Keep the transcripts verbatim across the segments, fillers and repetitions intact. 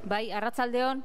Bai, arratsaldeon.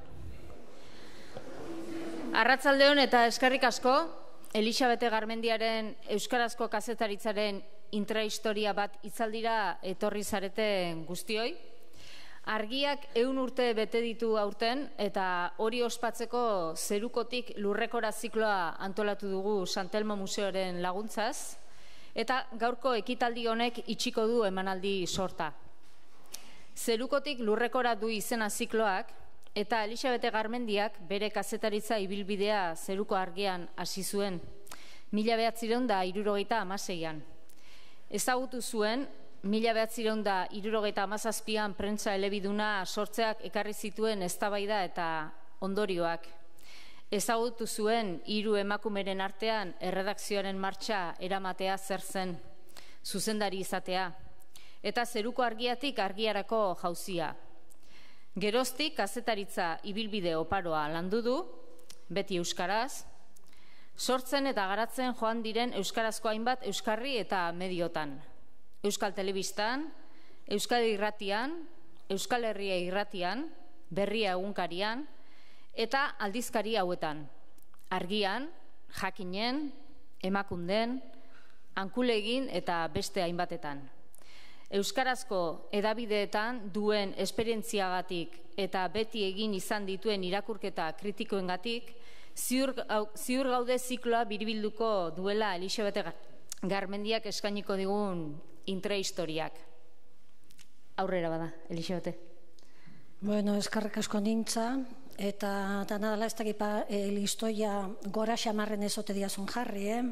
Arratsaldeon eta eskerrik asko, Elisabete Garmendiaren euskarazko kazetaritzaren intrahistoria bat hitzaldira etorri zareten guztioi. Argiak ehun urte bete ditu aurten eta hori ospatzeko zerukotik lurrekora zikloa antolatu dugu Santelmo Museoaren laguntzaz eta gaurko ekitaldi honek itxiko du emanaldi sorta. Zerukotik lurrekora du izena zikloak eta Elisabete Garmendiak bere kazetaritza ibilbidea zeruko argian hasi zuen mila bederatziehun eta hirurogeita hamaseian. Ezagutu zuen mila bederatziehun eta hirurogeita hamazazpian prentsa elebiduna sortzeak ekarri zituen eztabaida eta ondorioak. Ezagutu zuen hiru emakumeren artean erredakzioaren martxa eramatea zer zen, zuzendari izatea, eta zeruko argiatik argiarako jauzia. Geroztik kazetaritza ibilbide oparoa landu du, beti euskaraz, sortzen eta garatzen joan diren euskarazko hainbat euskarri eta mediotan. Euskal Telebistan, Euskal Irratian, Euskal Herria Irratian, Berria egunkarian, eta aldizkari hauetan. Argian, Jakinen, Emakunden, Ankulegin eta beste hainbatetan. Euskarazko edabideetan duen esperientziagatik eta beti egin izan dituen irakurketa kritikoengatik, ziur, ziur gaude zikloa biribilduko duela Elisabete Garmendiak eskainiko digun intrahistoriak. Aurrera bada, Elisabete. Bueno, eskarrik asko nintza, eta dana dela ez dakipa listoia gora xamarren ezote diazun jarri, eh?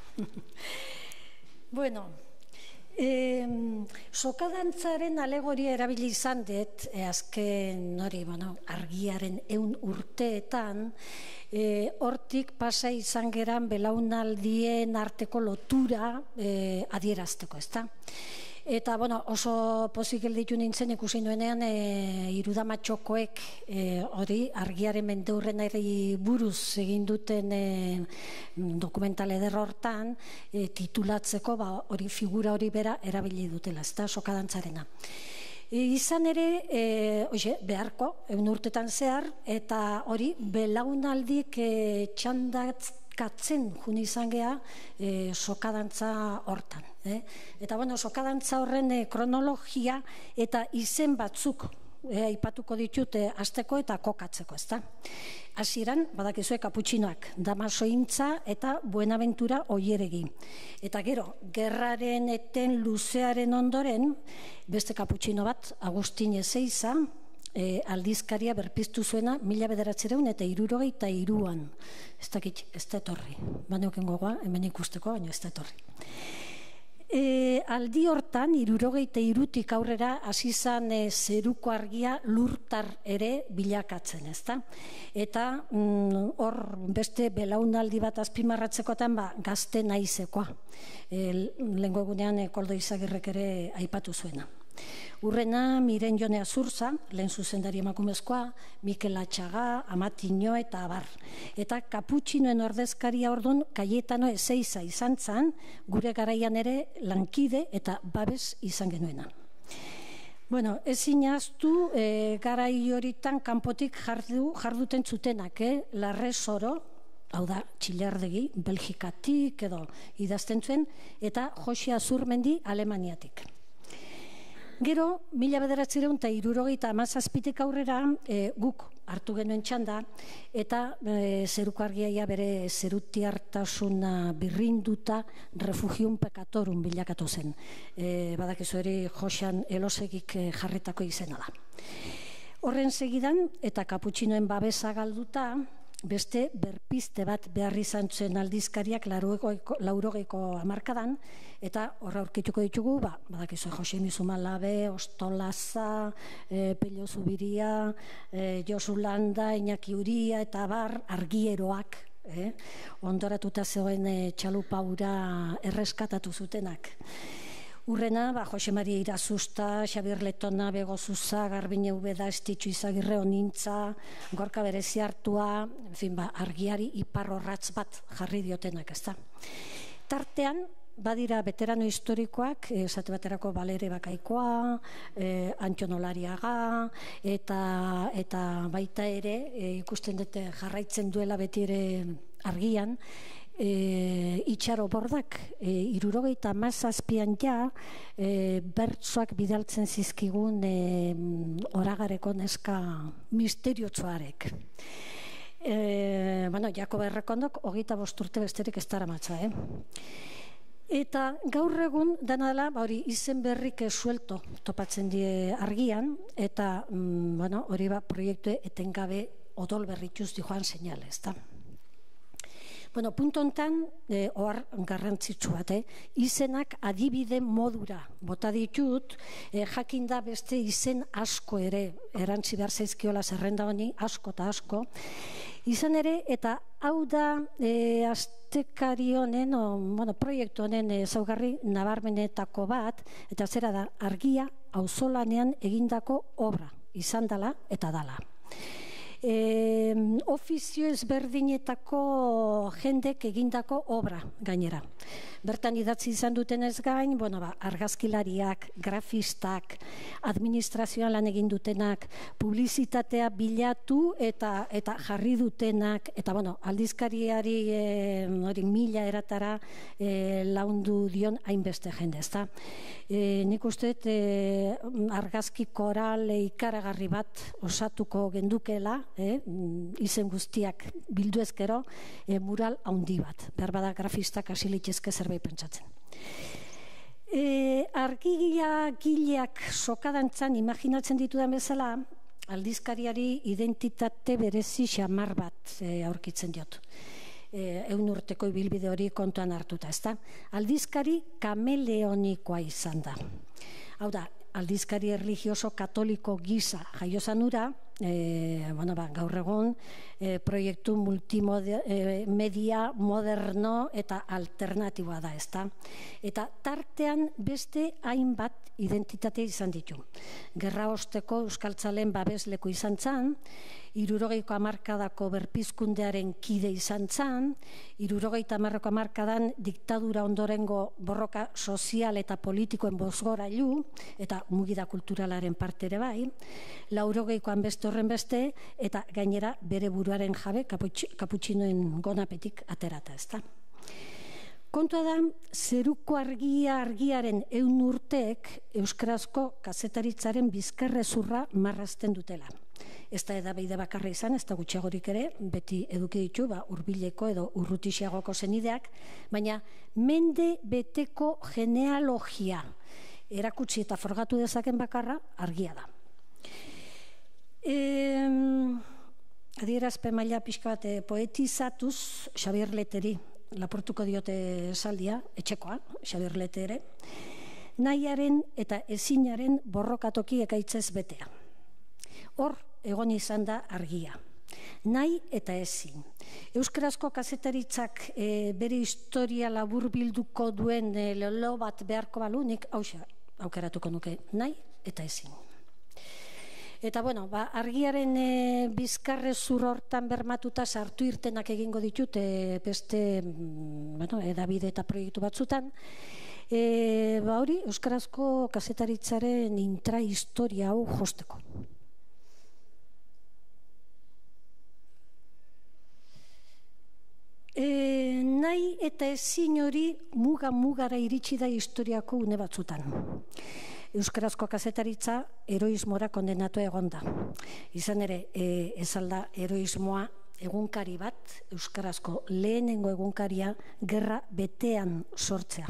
Bueno, eh, sokadantzaren alegoria erabili izan dut, eh, azken hori, bueno, argiaren ehun urteetan, eh, hortik pasa izan geran belaunaldien arteko lotura eh, adierazteko, ezta? Eta, bueno, oso pozik gelditu nintzen ikusi nuenean e, irudamatxokoek hori e, argiaren mendeurrenari buruz egin duten e, dokumental eder hortan e, titulatzeko ba, hori figura hori bera erabili dutela, ez da, sokadantzarena. E, izan ere, e, oie, beharko, egun urtetan zehar, eta hori belaunaldik e, txandatz katzen jun izan geha e, sokadantza hortan. Eh? Eta bueno, sokadantza horren e, kronologia eta izen batzuk e, aipatuko ditute hasteko eta kokatzeko, ezta? Hasieran badakizue kaputxinoak, Damasointza eta Buenaventura Oieregi. Eta gero, gerraren eten luzearen ondoren, beste kaputxino bat, Agustin Ezeiza, E, aldizkaria berpiztu zuena mila bederatziehun eta hirurogeita hiruan. Ez dakit, ez da etorri. Baneuken gogoa, hemen ikusteko, baina ez da etorri. E, aldi hortan, hirurogeita hirutik aurrera, hasi izan e, zeruko argia lurtar ere bilakatzen, ezta? Eta hor mm, beste belaunaldi bat azpimarratzekotan ba, gazte naizekoa. E, Lehengo egunean e, Koldo Izagirrek ere aipatu zuena. Urrena, Miren Jone Azurza, lehen zuzendari emakumezkoa, Mikel Atxaga, Amatino eta abar. Eta kaputxinoen ordezkaria ordun Kaietano Ezeiza izan zan, gure garaian ere lankide eta babes izan genuena. Bueno, ezin ahaztu e, garai horitan kanpotik jardu, jarduten zutenak, eh? Larre Soro, hau da, Txilardegi, Belgikatik edo idazten zuen, eta Josia Azurmendi Alemaniatik. Gero, mila bederatziehun eta hirurogeita hamazazpitik aurrera e, guk hartu genuen txanda eta e, zeruko argiaia bere zerutiartasuna birrinduta refugium pecatorum bilakatu zen. E, badakizu ere Josean Elosegik jarritako izena da. Horren segidan eta kaputxinoen babesa galduta, beste berpiste bat behar izan zuen aldizkariak laurogeiko hamarkadan, eta horra aurkituko ditugu, ba, badakizu, Jose Mizumalabe, Ostolaza, e, Pello Zubiria, e, Josu Landa, Iñaki Uria, eta bar, argieroak, eh? ondoratuta zegoen e, txalupaura erreskatatu zutenak. Urrena, ba, Jose Maria Irazusta, Xabier Letona, Bego Zuza, Garbine Ubeda, Estitxu Izagirre Onintza, Gorka Berezi Hartua, en fin, ba, argiari iparrorratz bat jarri diotenak, ezta. Tartean, badira veterano historikoak, esate baterako Balere Bakaikoa, e, Antxon Olariaga, eta, eta baita ere, e, ikusten dute jarraitzen duela beti ere argian, E, Itxaro Bordak, e, irurogeita hamazazpian ja, e, bertsoak bidaltzen zizkigun e, Oragareko neska misteriotsuarek. E, bueno, Jakob Errekondok hogeita bost urte besterik ez daramatza, eh? Eta gaur egun dena dela, hori izen berrik suelto topatzen die argian, eta mm, bueno, hori ba proiektu etengabe odol berrituz di joan seinale, ezta? Bueno, punto hontan, eh, ohar garrantzitsu bat, eh? Izenak adibide modura bota ditut, eh, jakin da beste izen asko ere, erantzi behar zaizkiola zerrenda honi, asko eta asko. Izan ere, eta hau da eh, astekari honen, o, bueno, proiektu honen ezaugarri nabarmenetako bat, eta zera da, argia auzolanean egindako obra, izan dela eta dala. E, ofizio ezberdinetako jendek egindako obra gainera. Bertan idatzi izan dutenez gain, bueno, ba, argazkilariak, grafistak, administrazioan lan egin dutenak, publizitatea bilatu eta eta jarri dutenak, eta bueno, aldizkariari e, hori mila eratara e, laundu dion hainbeste jende, ezta? E, nik uste e, argazki koral ikaragarri bat osatuko gendukela, eh, izen guztiak bildu ezkero, e, mural handi bat. Behar bada grafistak hasi litezke zerbait pentsatzen. E, argia gileak sokadantzan imaginatzen ditudan bezala, aldizkariari identitate berezi xamar bat e, aurkitzen diot. E, eun urteko ibilbide hori kontuan hartuta, ezta? Aldizkari kameleonikoa izan da. Hau da, aldizkari erlijioso katoliko gisa jaiozan ura, e, bueno, ba, gaur egun e, proiektu multimedia moderno eta alternatiboa da, ezta? Eta tartean beste hainbat identitate izan ditu. Gerra osteko euskaltzaleen babesleku izan zan, hirurogeiko hamarkadako berpizkundearen kide izan zan, hirurogeita hamarreko hamarkadan diktadura ondorengo borroka sozial eta politikoen bozgorailu, eta mugida kulturalaren parte ere bai, laurogeikoan beste horren beste, eta gainera bere buruaren jabe kaputxinoen gonapetik aterata, ezta. Kontua da, zeruko argia argiaren ehun urteek euskarazko kazetaritzaren bizkarrezurra marrazten dutela. Ez da edabeide bakarra izan, ez da gutxiagorik ere, beti eduki ditu, ba, hurbileko edo urrutixiagoko zenideak, baina mende beteko genealogia erakutsi eta forgatu dezaken bakarra argia da. E, adierazpen maila pixka bat poetizatuz Xabier Leteri, lapurtuko diote esaldia, etxekoa, Xabier Letere, nahiaren eta ezinaren borrokatoki ekaitzez betea. Hor, egon izan da argia. Nahi eta ezin. Euskarazko kazetaritzak e, bere historia labur bilduko duen e, lelo bat beharko balunik, hauxa, aukeratuko nuke, nahi eta ezin. Eta, bueno, ba, argiaren e, bizkarrezur hortan bermatuta sartu irtenak egingo ditut e, beste, bueno, edabide eta proiektu batzutan. E, ba, hori, euskarazko kazetaritzaren intrahistoria hau josteko. E, nahi eta ezin hori muga-mugara iritsi da historiako une batzutan. Euskarazko kazetaritza heroismora kondenatu egon da. Izan ere, e, ez alda heroismoa egunkari bat, euskarazko lehenengo egunkaria gerra betean sortzea.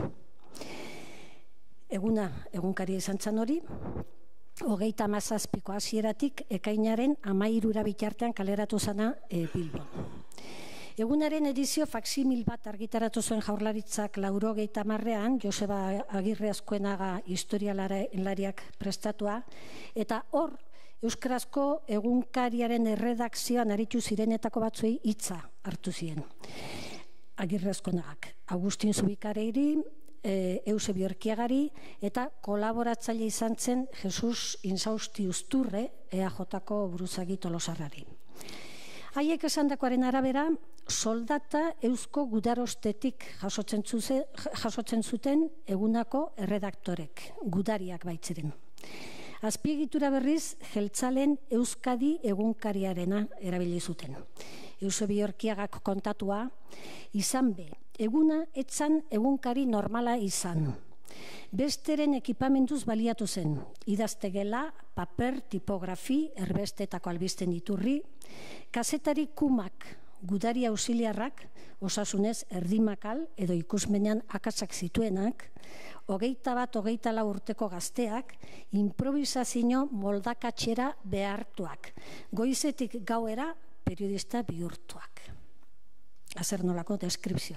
Eguna egunkaria izan zan hori, hogeita hamazazpiko hasieratik ekainaren hamairura bitartean kaleratu zana e, Bilbon. Egunaren edizio faksimil bat argitaratu zuen Jaurlaritzak laurogeita hamarrean, Joseba Agirre Azkuenaga historialariak prestatua, eta hor euskarazko egunkariaren erredakzioan aritu zirenetako batzuei hitza hartu ziren. Agirre Azkuenagak, Agustin Zubikareiri, e, Eusebio Erkiagari, eta kolaboratzaile izan zen Jesus Insausti Usturre, E A Jko buruzagi Tolosarrari. Haiek esandakoaren arabera, soldata eusko gudarostetik jasotzen, zuze, jasotzen zuten egunako erredaktorek, gudariak baitziren. Azpiegitura berriz, Jeltzalen Euskadi egunkariarena erabili zuten. Eusebio Erkiagak kontatua, izan be, eguna etzan egunkari normala izan. Besteren ekipamenduz baliatu zen, idaztegela, paper, tipografi, erbestetako albisten iturri, kazetari kumak, gudari ausiliarrak, osasunez erdimakal edo ikusmenean akatsak zituenak, hogeita bat, hogeita lau urteko gazteak, improvisazio moldakatxera behartuak, goizetik gauera periodista bihurtuak. Azer nolako deskripzioa.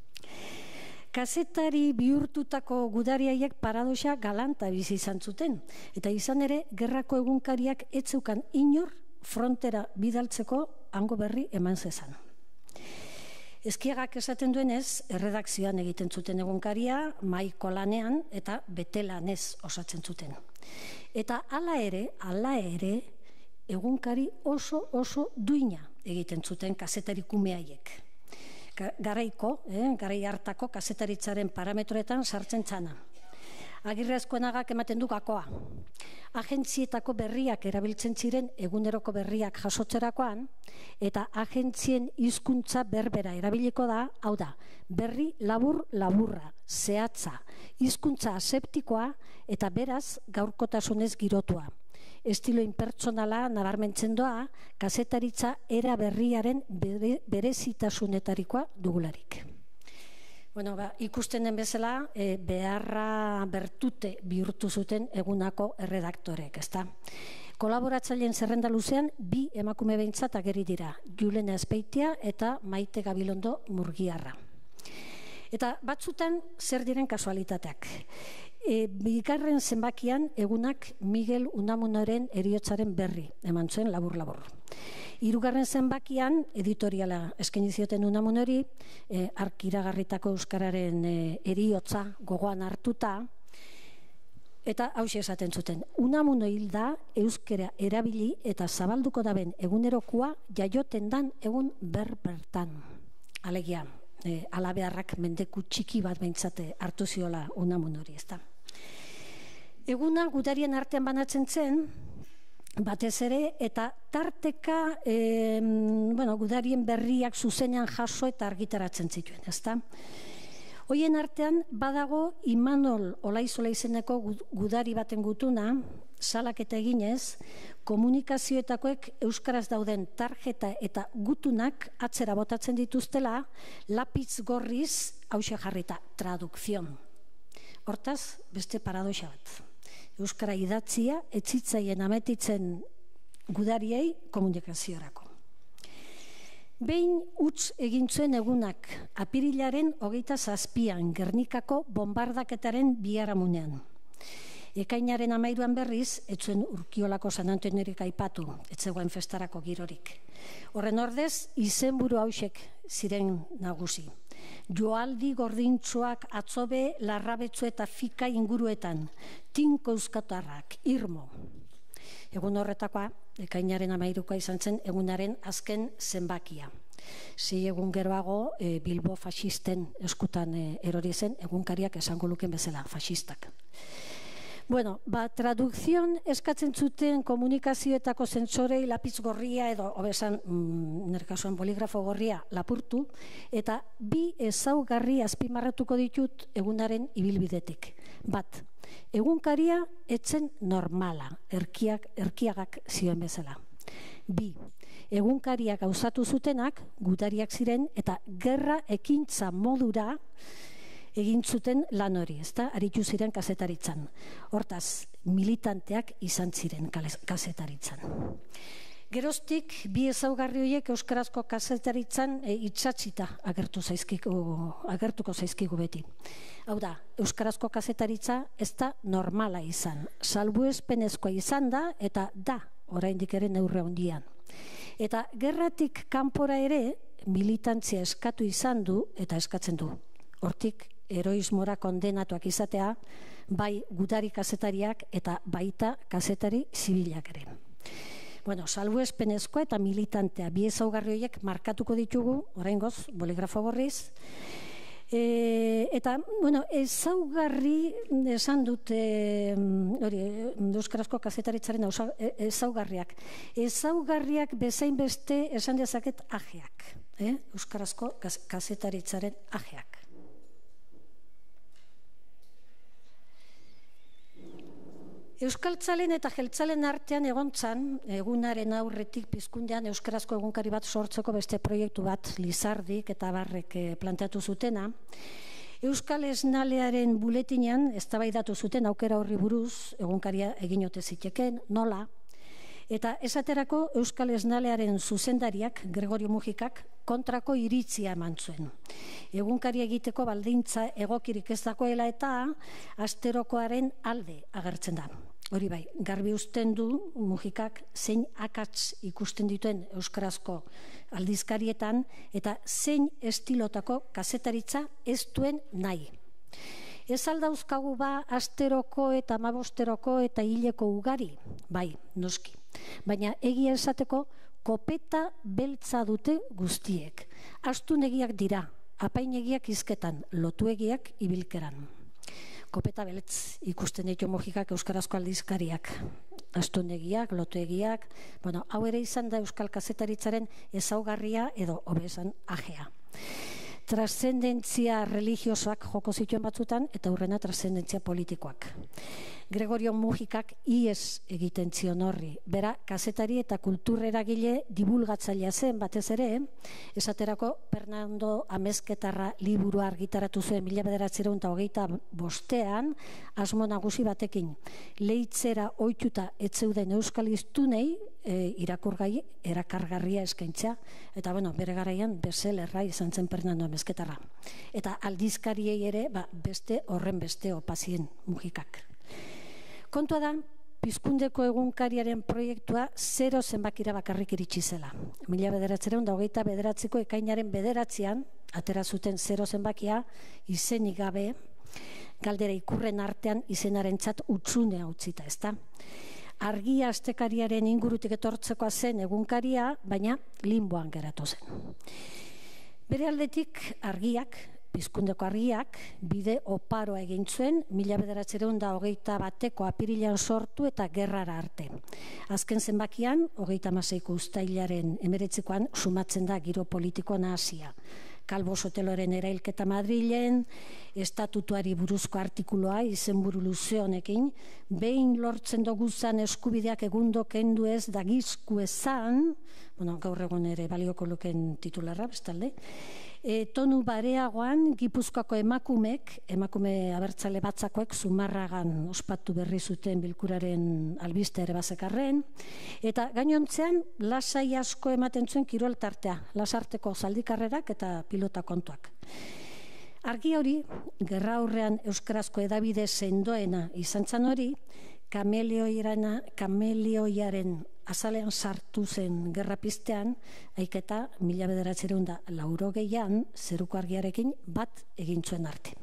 Kazetari bihurtutako gudariaiek paradoxa galanta bizi izan zuten, eta izan ere, gerrako egunkariak etzeukan inor frontera bidaltzeko hango berri eman zezan. Ezkiagak esaten duenez, erredakzioan egiten zuten egunkaria, maiko lanean eta betelanez osatzen zuten. Eta hala ere, hala ere, egunkari oso oso duina egiten zuten kazetari kumeaiek. Garaiko, eh, garai hartako kazetaritzaren parametroetan sartzen txana. Agirre Azkuenagak ematen du gakoa. Agentzietako berriak erabiltzen ziren eguneroko berriak jasotzerakoan, eta agentzien hizkuntza berbera erabiliko da, hau da, berri labur laburra, zehatza, hizkuntza aseptikoa eta beraz gaurkotasunez girotua. Estilo inpertsonala nabarmentzen doa, kazetaritza era berriaren bere, berezitasunetarikoa dugularik. Bueno, ba, ikusten den bezala, e, beharra bertute bihurtu zuten egunako erredaktorek, ezta? Kolaboratzaileen zerrenda luzean, bi emakume behintzat ageri dira, Julena Azpeitia eta Maite Gabilondo Murgiarra. Eta batzutan zer diren kasualitateak. E, bigarren zenbakian egunak Miguel Unamunoren heriotzaren berri eman zuen labur-labur. Hirugarren zenbakian editoriala eskaini zioten Unamunori, e, ark iragarritako euskararen e, heriotza gogoan hartuta, eta hauxe esaten zuten. Unamuno hilda euskera erabili eta zabalduko daben egunerokoa jaioten dan egun berbertan. Alegia, e, alabearrak mendeku txiki bat behintzate hartu ziola Unamunori, ezta. Eguna gudarien artean banatzen zen, batez ere, eta tarteka e, bueno, gudarien berriak zuzenean jaso eta argitaratzen zituen, ezta? Hoien artean badago Imanol Olaizola izeneko gudari baten gutuna, salaketa eginez, komunikazioetakoek euskaraz dauden tarjeta eta gutunak atzera botatzen dituztela, lapitz gorriz hauxe jarrita, tradukzion. Hortaz, beste paradoxa bat. Euskara idatzia etzitzaien ametitzen gudariei komunikaziorako. Behin utz egin zuen egunak apirilaren hogeita zazpian Gernikako bombardaketaren biharamunean. Ekainaren amairuan berriz, etzuen Urkiolako San Antoniorik aipatu, etzegoen festarako girorik. Horren ordez, izenburu hausek ziren nagusi. Joaldi gordintxoak atzobe, larrabetzu eta fika inguruetan, tinko euskatarrak, irmo. Egun horretakoa, ekainaren amairukoa izan zen egunaren azken zenbakia. Sei egun geroago e, Bilbo faxisten eskutan e, erori zen, egunkariak esango luken bezala, faxistak. Bueno, ba, tradukzion eskatzen zuten komunikazioetako zentzorei lapitz gorria edo, obesan, mm, nire kasuan boligrafo gorria lapurtu, eta bi ezaugarri azpimarratuko ditut egunaren ibilbidetik. Bat, egunkaria etzen normala, erkiak, erkiagak zioen bezala. Bi, egunkariak gauzatu zutenak, gudariak ziren, eta gerra ekintza modura egin zuten lan hori, ezta, aritu ziren kazetaritzan. Hortaz, militanteak izan ziren kazetaritzan. Geroztik, bi ezaugarri horiek euskarazko kazetaritzan e, itxatzita agertu zaizkigu, agertuko zaizkigu beti. Hau da, euskarazko kazetaritza ez da normala izan. Salbuespenezkoa izan da eta da oraindik ere neurri handian. Eta gerratik kanpora ere militantzia eskatu izan du eta eskatzen du. Hortik heroismora kondenatuak izatea, bai gudari kazetariak eta baita kazetari zibilak ere. Bueno, salbuespenezkoa eta militantea, bi ezaugarri horiek markatuko ditugu, oraingoz, boligrafo gorriz. E, eta, bueno, ezaugarri esan dut, e, hori, euskarazko kazetaritzaren ezaugarriak. Ezaugarriak bezain beste esan dezaket ajeak, eh? Euskarazko kazetaritzaren ajeak. Euskaltzalen eta jeltzalen artean egontzan, egunaren aurretik pizkundean euskarazko egunkari bat sortzeko beste proiektu bat Lizardik eta Barrek planteatu zutena. Euskal Esnalearen buletinean eztabaidatu zuten aukera horri buruz egunkaria egin ote ziteken, nola, eta esaterako Euskal Esnalearen zuzendariak, Gregorio Mujikak, kontrako iritzia eman zuen. Egunkari egiteko baldintza egokirik ez dagoela eta asterokoaren alde agertzen da. Hori bai, garbi uzten du Mujikak zein akats ikusten dituen euskarazko aldizkarietan eta zein estilotako kazetaritza ez duen nahi. Ez aldauzkagu ba asteroko eta amabosteroko eta hileko ugari, bai, noski. Baina egia esateko kopeta beltza dute guztiek. Astunegiak dira, apainegiak hizketan, lotuegiak ibilkeran. Kopeta beltz ikusten ditu Mujikak euskarazko aldizkariak. Astunegiak, lotuegiak, bueno, hau ere izan da euskal kazetaritzaren ezaugarria edo hobesan ajea. Transzendentzia religiosoak joko zituen batzutan eta hurrena transzendentzia politikoak. Gregorio Mujikak ies egiten zion horri. Bera, kazetari eta kultureragile divulgatzailea zen batez ere, esaterako Fernando Amezketarra liburua argitaratu zuen mila bederatziehun eta hogeita bostean, asmo nagusi batekin. Leitzera ohituta ez zeuden euskal hiztunei e, irakurgai erakargarria eskaintzea, eta bueno, bere garaian bestsellerra izan zen Fernando Amezketarra. Eta aldizkariei ere, ba, beste horren beste opazien Mujikak. Kontua da, pizkundeko egunkariaren proiektua zero zenbakira bakarrik iritsi zela. Mila bederatziehun eta hogeita bederatziko ekainaren bederatzean, atera zuten zero zenbakia, izenik gabe, galdera ikurren artean izenarentzat utzunea utzita, ezta? Argia astekariaren ingurutik etortzekoa zen egunkaria, baina limboan geratu zen. Bere aldetik argiak, pizkundeko argiak, bide oparoa egin zuen, mila bederatziehun eta hogeita bateko apirilean sortu eta gerrara arte. Azken zenbakian, hogeita hamaseiko uztailaren hemeretzikoan sumatzen da giro politiko nahasia. Kalbo Soteloren erailketa Madrilen, estatutuari buruzko artikuloa izenburu luze honekin, behin lortzen doguzan eskubideak egundo kendu ez dagizku ezan, bueno, gaur egun ere balioko luken titularra, bestalde, e, tonu bareagoan Gipuzkoako emakumek, emakume abertzale batzakoek Zumarragan ospatu berri zuten bilkuraren albiste ere bazekarren, eta gainontzean lasai asko ematen zuen kirol tartea, lasarteko zaldikarrerak eta pilota kontuak. Argi hori, gerra aurrean euskarazko edabide sendoena izan zan hori, kamelioiaren azalean sartu zen gerra piztean, haiketa mila bederatziehun eta laurogeian zeruko argiarekin bat egin zuen arte.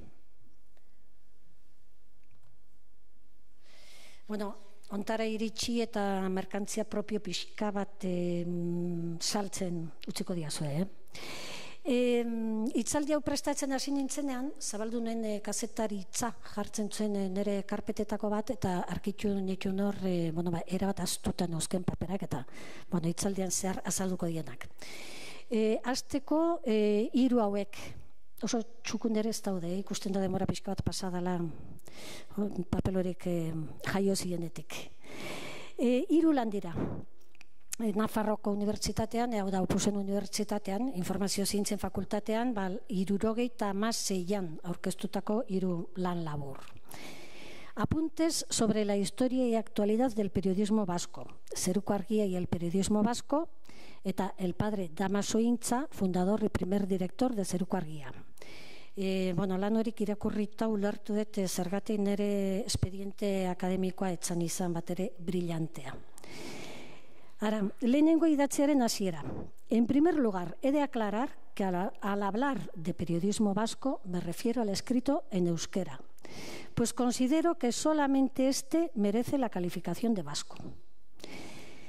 Bueno, ontara iritsi eta merkantzia propio pixka bat e, saltzen utziko diazue, eh? E, itzaldi hau prestatzen hasi nintzenean, zabaldunen e, kazetaritza jartzen zuen e, nire karpetetako bat, eta arkitu nituen hor, e, bueno, ba, erabat astutan eusken paperak, eta bueno, itzaldian zehar azalduko dienak. E, azteko e, hiru hauek, oso txukundere ez daude, eh? Ikusten da demora pixka bat pasadala papelorik e, jaio zienetik. E, hiru lan dira. Nafarroko unibertsitatean, hau da Opusen unibertsitatean, informazio zientzien fakultatean, ba, hirurogeita hamaseian aurkeztutako hiru lan labur. Apuntes sobre la historia y actualidad del periodismo vasco, Zeruko Argia y el periodismo vasco, eta el padre Damaso Intza, fundador y primer director de Zeruko Argia. E, bueno, lan horik irakurrita ulertu dut zergatik nire expediente akademikoa etzan izan bat ere brillantea. Ahora, lehenengo idatziaren hasiera. En primer lugar, he de aclarar que al, al hablar de periodismo vasco me refiero al escrito en euskera, pues considero que solamente este merece la calificación de vasco.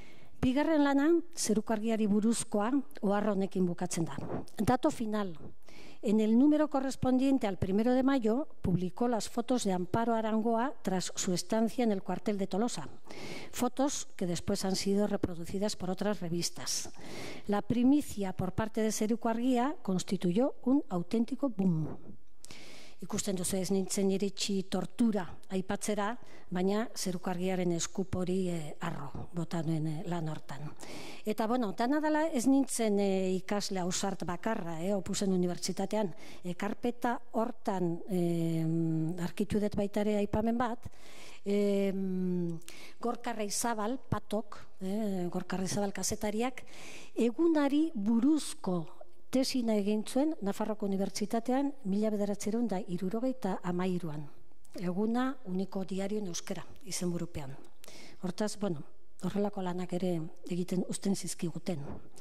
Bigarren lana, zeruko argiari buruzkoa, ohar honekin bukatzen da. Dato final. En el número correspondiente al primero de mayo, publicó las fotos de Amparo Arangoa tras su estancia en el cuartel de Tolosa. Fotos que después han sido reproducidas por otras revistas. La primicia por parte de Zeruko Argia constituyó un auténtico boom. Ikusten duzu ez nintzen iritsi tortura aipatzera, baina Zeruko Argiaren eskup hori eh, arro, bota nuen eh, lan hortan. Eta, bueno, dana dela ez nintzen eh, ikasle ausart bakarra, eh, Opusen unibertsitatean, e, karpeta hortan eh, arkitu dut baitare aipamen bat, eh, Gorka Reizabal, patok, eh, Gorka Reizabal kazetariak, egunari buruzko tesina egin zuen Nafarroko Unibertsitatean mila bederatziehun eta hirurogeita hamairuan. Eguna uniko diarioen euskera izenburupean. Hortaz, bueno, horrelako lanak ere egiten uzten zizkiguten.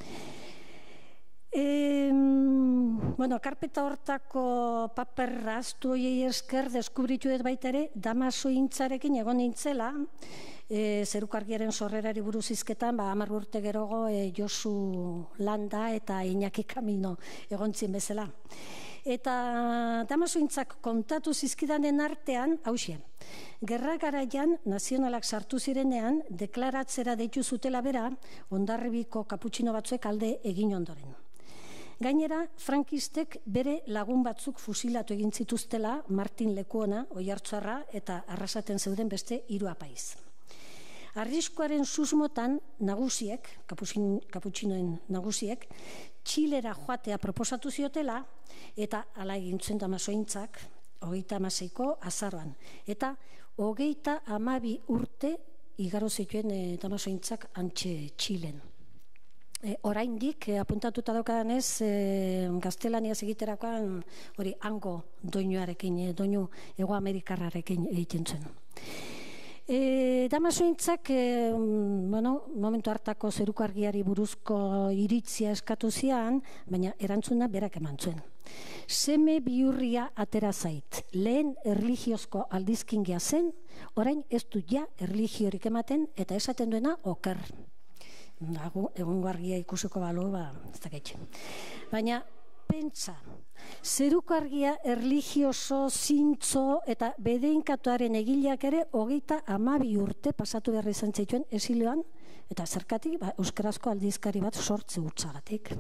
E, bueno, karpeta hortako paperra aztu hoiei esker deskubritu dut baita ere Damasointzarekin egon nintzela, E, Zeruko Argiaren sorrerari buruz hizketan, ba, hamar urte gerogo e, Josu Landa eta Iñaki Camino egontzien bezala. Eta Damasointzak kontatu zizkidanen artean, hauxe, gerra garaian nazionalak sartu zirenean, deklaratzera deitu zutela bera, Hondarribiko kaputxino batzuek alde egin ondoren. Gainera, frankistek bere lagun batzuk fusilatu egin zituztela, Martin Lekuona, Oiartzarra eta arrasaten zeuden beste hiru apaiz. Arriskuaren susmotan nagusiek, kaputxinoen nagusiek, Txilera joatea proposatu ziotela, eta hala egin zuen Damasointzak, hogeita hamaseiko azaroan. Eta hogeita hamabi urte igaro zituen e, Damasointzak antxe Txilen. E, oraindik, e, apuntatuta daukadanez, e, gaztelaniaz egiterakoan hori hango doinuarekin, e, doinu Hego Amerikarrarekin egiten zen. E, Damasointzak, e, bueno, momentu hartako Zeruko Argiari buruzko iritzia eskatu zian, baina erantzuna berak eman zuen. Seme bihurria atera zait, lehen erlijiozko aldizkingia zen, orain ez du ja erlijiorik ematen eta esaten duena oker. Egungo argia ikusiko balu, ba, ez dakit. Baina, pentsa, Zeruko Argia erlijioso, zintzo eta bedeinkatuaren egileak ere hogeita hamabi urte pasatu behar izan zaituen esilioan, eta zergatik, ba, euskarazko aldizkari bat sortze hutsagatik.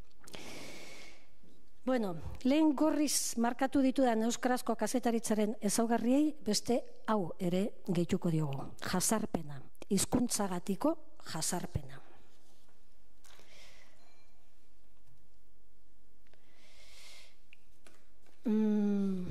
Bueno, lehen gorriz markatu ditudan euskarazko kazetaritzaren ezaugarriei beste hau ere gehituko diogu. Jazarpena, hizkuntzagatiko jazarpena. Mm.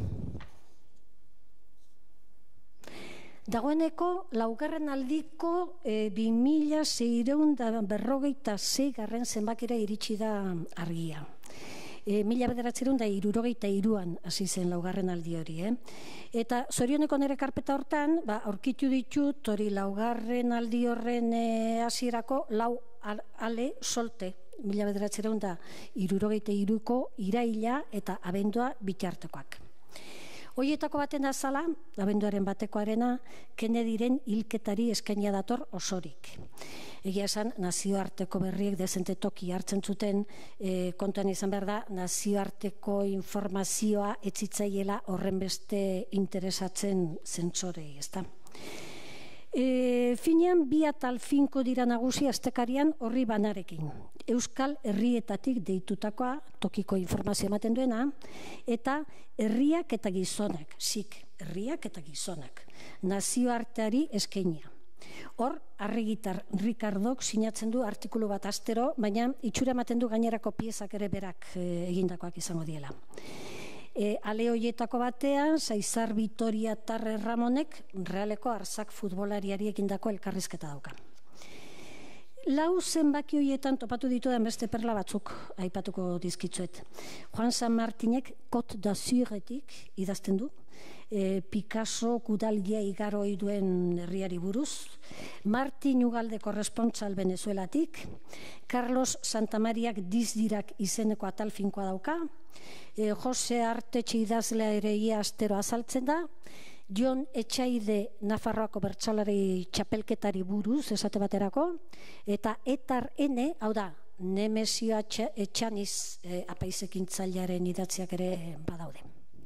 Dagoeneko laugarren aldiko e, bi mila seiehun eta berrogeita sei garren zenbakira iritsi da argia. E, mila bederatziehun eta hirurogeita hiruan hasi zen laugarren aldi hori. Eh? Eta zorioneko nire karpeta hortan, ba, aurkitu ditut hori laugarren aldi horren hasierako e, lau ale solte. Mila bederatziehun eta hirurogeita hiruko iraila eta abendua bitartekoak. Hoietako baten azala, abenduaren batekoarena, Kennedyren hilketari eskainia dator osorik. Egia esan, nazioarteko berriek dezente toki hartzen zuten, e, kontuan izan behar da, nazioarteko informazioa etzitzaiela horren beste interesatzen zentzorei, ezta? E, finean, bi atal finko dira nagusi astekarian horri banarekin. Euskal herrietatik deitutakoa, tokiko informazio ematen duena, eta herriak eta gizonak, zik, herriak eta gizonak, nazioarteari eskainia. Hor, Arregitar Ricardok sinatzen du artikulu bat astero, baina itxura ematen du gainerako piezak ere berak e, egindakoak izango diela. E, ale hoietako batean, Saizar Vitoria Tarre Ramonek Realeko Arzak futbolariari egindako elkarrizketa dauka. Lau zenbaki hoietan topatu ditudan beste perla batzuk aipatuko dizkitzuet. Juan San Martinek Côte d'Azuretik idazten du, e, Picasso kudalgia igaroi duen herriari buruz, Martin Ugalde korrespontsal Venezuelatik, Carlos Santamariak dizdirak izeneko atal finkoa dauka, e, Jose Artetxe idazlea ere ia astero azaltzen da, Jon Etxaide Nafarroako bertsolari txapelketari buruz, esate baterako, eta Etar Ene, hau da, Nemesio Etxaniz e, apaizekintzailearen idatziak ere badaude.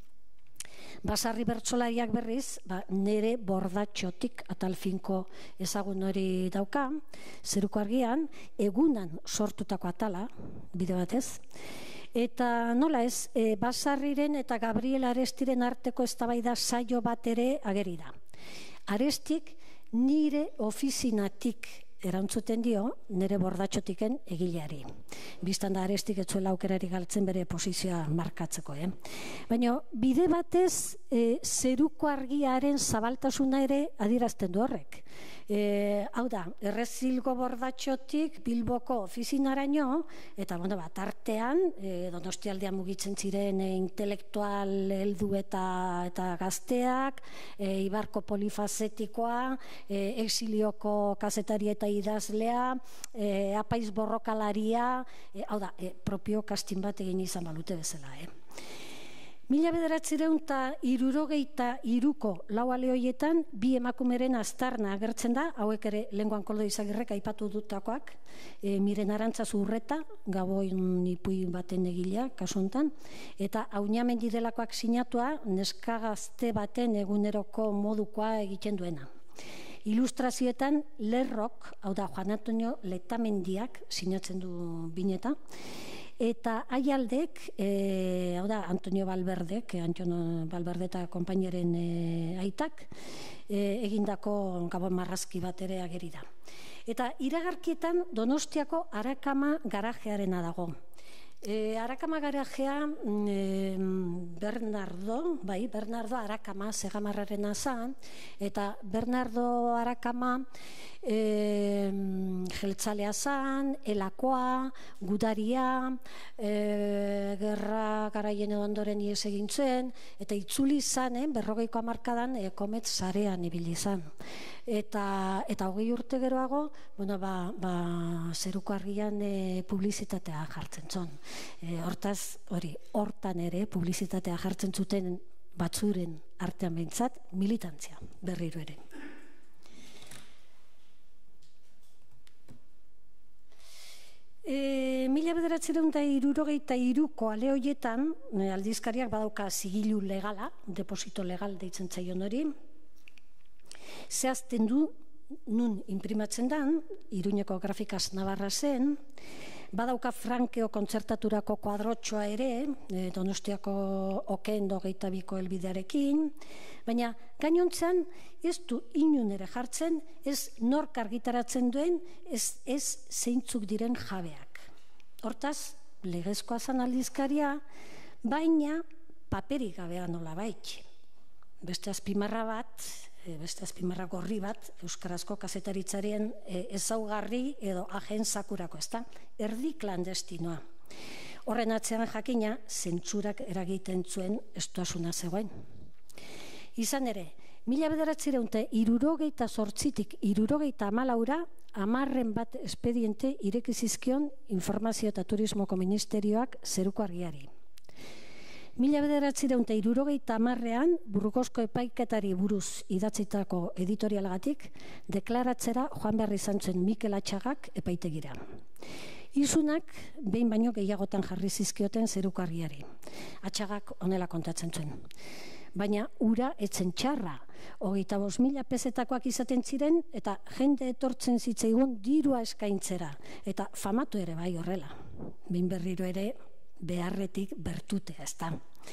Basarri bertsolariak berriz, ba, nere bordatxotik atalfinko ezagun hori dauka, Zeruko Argian, egunan sortutako atala, bide batez, eta nola ez, e, Basarriren eta Gabriel Arestiren arteko eztabaida saio bat ere ageri da. Arestik nire ofizinatik erantzuten dio, nire bordatxotiken egileari. Bistan da Arestik etzuela aukerari galtzen bere posizioa markatzeko. Eh? Baina bide batez e, Zeruko Argiaren zabaltasuna ere adierazten du horrek. E, hau da, Errezilgo bordatxotik Bilboko ofizinaraino, eta bueno, bat artean, e, Donostialdean mugitzen ziren e, intelektual heldu eta, eta gazteak, e, Ibarko polifazetikoa, e, exilioko kazetari eta idazlea, e, apaiz borrokalaria, e, hau da, e, propio kastin bat egin izan balute bezala. Eh? Mila bederatzireun eta hirurogeita hiruko lau ale horietan bi emakumeren aztarna agertzen da, hauek ere lenguan Koldo Izagirrek aipatu dutakoak, e, Miren Arantzazu Urreta, Gaboin ipui baten egilea, kasu honetan, eta Aunamendi delakoak sinatua, neska gazte baten eguneroko modukoa egiten duena. Ilustrazioetan Lerrok, hau da Juan Antonio Letamendiak sinatzen du bineta, eta Aialdek, e, hau da Antonio Valverdek, Antonio Valverde eta konpaineren e, aitak, e, egindako Gabon marrazki bat ere ageri da. Eta iragarkietan Donostiako Arakama garajearena dago. E, Arakama garajea e, Bernardo, bai, Bernardo Arakama Segamarrarena zan, eta Bernardo Arakama e, jeltzalea zan, elakoa, gudaria, e, gerra garaien edo ondoren ies egin zuen, eta itzuli zanen, berrogeiko hamarkadan, e, komet sarean ibili zan. Eta, eta hogei urte geroago, bueno, ba, ba, Zeruko Argian e, publizitatea jartzen zon. E, hortaz, hori, hortan ere, publizitatea jartzen zuten batzuren artean behintzat, militantzia, berriro ere. E, mila bederatzireun eta hirurogeita hiruko ale horietan, e, aldizkariak badauka zigilu legala, deposito legal deitzen zaion hori, zehazten du, nun imprimatzen dan, Iruñeko Grafikaz Navarra zen, badauka Frankeo kontzertaturako kuadrotxoa ere, e, Donostiako Okendo geita biko helbidearekin, baina gainontzean ez du inun ere jartzen, ez nork argitaratzen duen, ez, ez zeintzuk diren jabeak. Hortaz, legezkoa zan aldizkaria, baina paperik gabea nola baitxe. Beste azpimarra bat, beste azpimarra gorri bat, euskarazko kazetaritzaren ezaugarri edo agen sakurako, ezta? Erdi klandestinoa. Horren atzean jakina, zentsurak eragiten zuen estuasuna zegoen. Izan ere, mila bederatzireun eta hirurogeita zortzitik hirurogeita hamalaura, hamarren bat espediente irekizizkion Informazio eta Turismoko Ministerioak Zeruko Argiari. Mila bederatzireun eta hirurogeita hamarrean, Burgosko epaiketari buruz idatzitako editorialagatik, deklaratzera joan behar izan zuen Mikel Atxagak epaitegira. Izunak behin baino gehiagotan jarri zizkioten Zeruko Argiari. Atxagak honela kontatzen zuen. Baina ura etzen txarra, hogeita bost mila pezetakoak izaten ziren, eta jende etortzen zitzaigun dirua eskaintzera, eta famatu ere bai horrela. Behin berriro ere, beharretik bertute, ez da.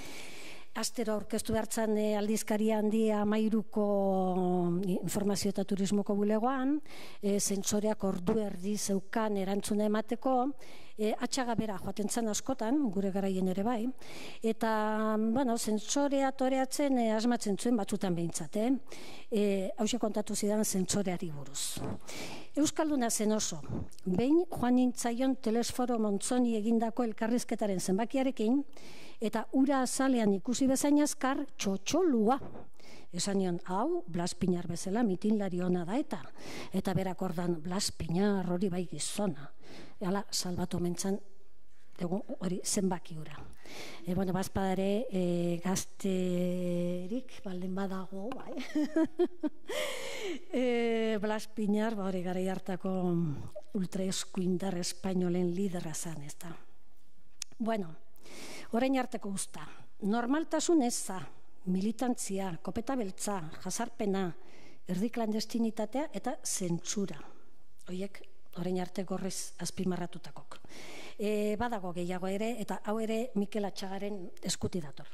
Astero aurkeztu behartzen aldizkaria handia Amairuko Informazio eta Turismoko bulegoan, e, zentsoreak ordu erdi zeukan erantzuna emateko, e, Atxaga bera joaten zen askotan, gure garaien ere bai, eta, bueno, zentsorea toreatzen e, asmatzen zuen batzutan behintzat, eh? E, hauxe kontatu zidan zentsoreari buruz. Euskalduna zen oso, behin joan nintzaion Telesforo Montzoni egindako elkarrizketaren zenbakiarekin, eta ura azalean ikusi bezain azkar txotxolua. Esan nion, hau, Blas Piñar bezala mitinlari ona da eta, eta berak ordan Blas Piñar hori bai gizona. Hala, salbatu mentzan, hori zenbaki ura. E, bueno, bazpadare e, gazterik, baldin badago, bai. e, Blas Piñar, ba hori garai hartako ultraeskuindar espainolen lidera zan, ez da. Bueno, orain arteko usta. Normaltasun eza, militantzia, kopeta beltza, jazarpena, erdi klandestinitatea eta zentsura. Horiek orain arte gorrez azpimarratutakok. E, badago gehiago ere, eta hau ere Mikel Atxagaren eskuti dator.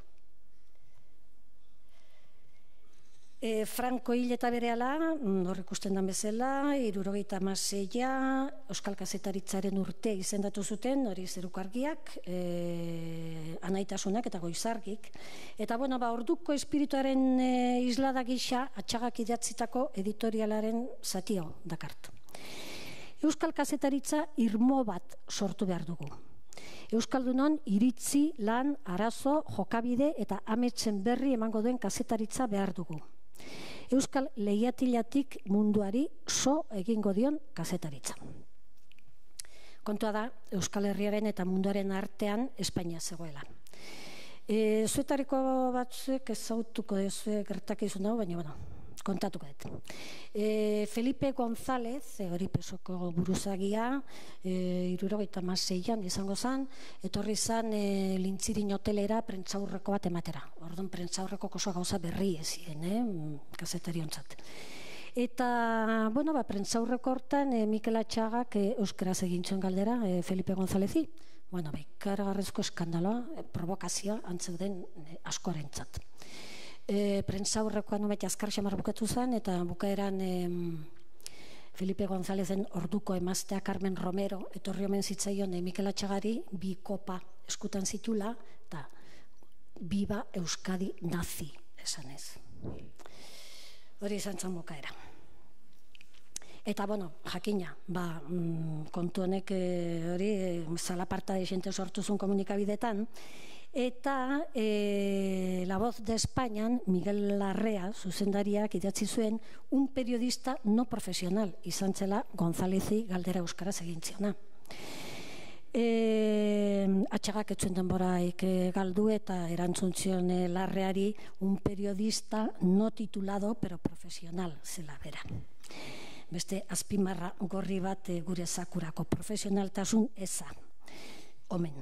E, Franco hil eta berehala, hor ikusten dan bezala, hirurogeita hamaseia, Euskal Kazetaritzaren urte izendatu zuten, hori Zeruko Argiak, e, Anaitasunak eta Goizargik. Eta, bueno, ba, orduko espirituaren e, islada gisa, Atxagak idatzitako editorialaren zatio dakart. Euskal Kazetaritza irmo bat sortu behar dugu. Euskaldunon iritzi, lan, arazo, jokabide eta ametsen berri emango duen kazetaritza behar dugu. Euskal lehiatilatik munduari so egingo dion kazetaritza. Kontua da, Euskal Herriaren eta munduaren artean Espainia zegoela. E, zuetariko batzuek ezautuko dezue gertakizun hau, baina, bueno, kontatuko dut. E, Felipe González, e, hori pesoko buruzagia, e, hirurogeita hamaseian izango zen, etorri zen e, Lintzirin hotelera prentsaurreko bat ematera. Orduan prentsaurreko oso gauza berri ezien, eh, kazetariontzat. Eta, bueno, ba, prentsaurreko hortan e, Mikel Atxagak e, euskaraz egin zuen galdera e, Felipe Gonzálezi. Bueno, ba, ikaragarrizko eskandaloa, e, provokazioa antzeuden e, askorentzat. E, prentsaurrekoan nometi azkar xamar bukatu zen, eta bukaeran e, Felipe Gonzálezen orduko emaztea Carmen Romero etorri omen zitzaion e, Mikel Atxagari bi kopa eskutan zitula, eta Viva Euskadi nazi esanez. Hori izan zen bukaera. Eta, bueno, jakina, ba, kontu honek hori zalaparta de xente sortuzun komunikabidetan, eta e, La Voz de Españan, Miguel Larrea, zuzendariak idatzi zuen, un periodista no profesional, izan zela Gonzálezi galdera euskaraz egin ziona. E, Atxagak etzuen denboraik galdu eta erantzun zion e, Larreari, un periodista no titulado, pero profesional, zela bera. Beste azpimarra gorri bat e, gure sakurako profesionaltasun eza, omen.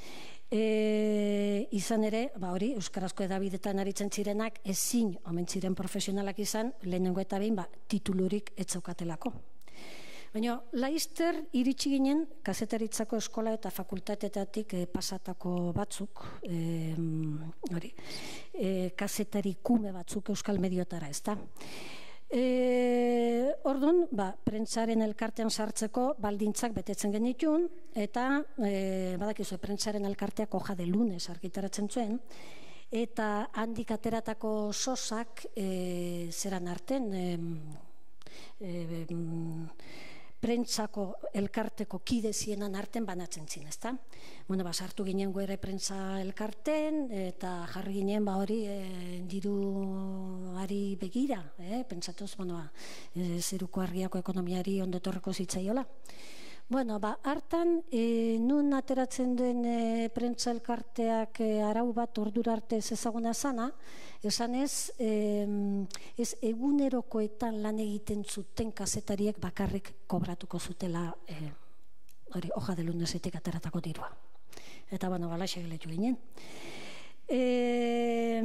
E, izan ere, ba hori, euskarazko edabidetan aritzen zirenak ezin omen ziren profesionalak izan, lehenengo eta behin, ba, titulurik etzaukatelako. Baina, laizter iritsi ginen kazetaritzako eskola eta fakultatetatik e, pasatako batzuk, e, hori, e, kazetari kume batzuk euskal mediotara, ez da? E, orduan, ba, prentsaren elkartean sartzeko baldintzak betetzen genitun, eta e, badakizu, prentsaren elkarteak hoja de lunes argitaratzen zuen, eta handik ateratako sosak e, zeran arten, e, e, prentsako elkarteko kide zienan arten banatzen zin, ezta? Bueno, ba, sartu ginen goere prentsa elkarten, eta jarri ginen, ba, hori, e, diruari begira, eh? Pentsatuz, bueno, ba, e, Zeruko Argiako ekonomiari ondotorreko zitzaiola. Bueno, ba, hartan, e, nun ateratzen duen e, prentsa elkarteak e, arau bat ordura arte ez ezaguna zana, esan ez, e, ez egunerokoetan lan egiten zuten kazetariek bakarrik kobratuko zutela e, hori, hoja de lunesetik ateratako dirua. Eta, bueno, balaxe geletu ginen. E,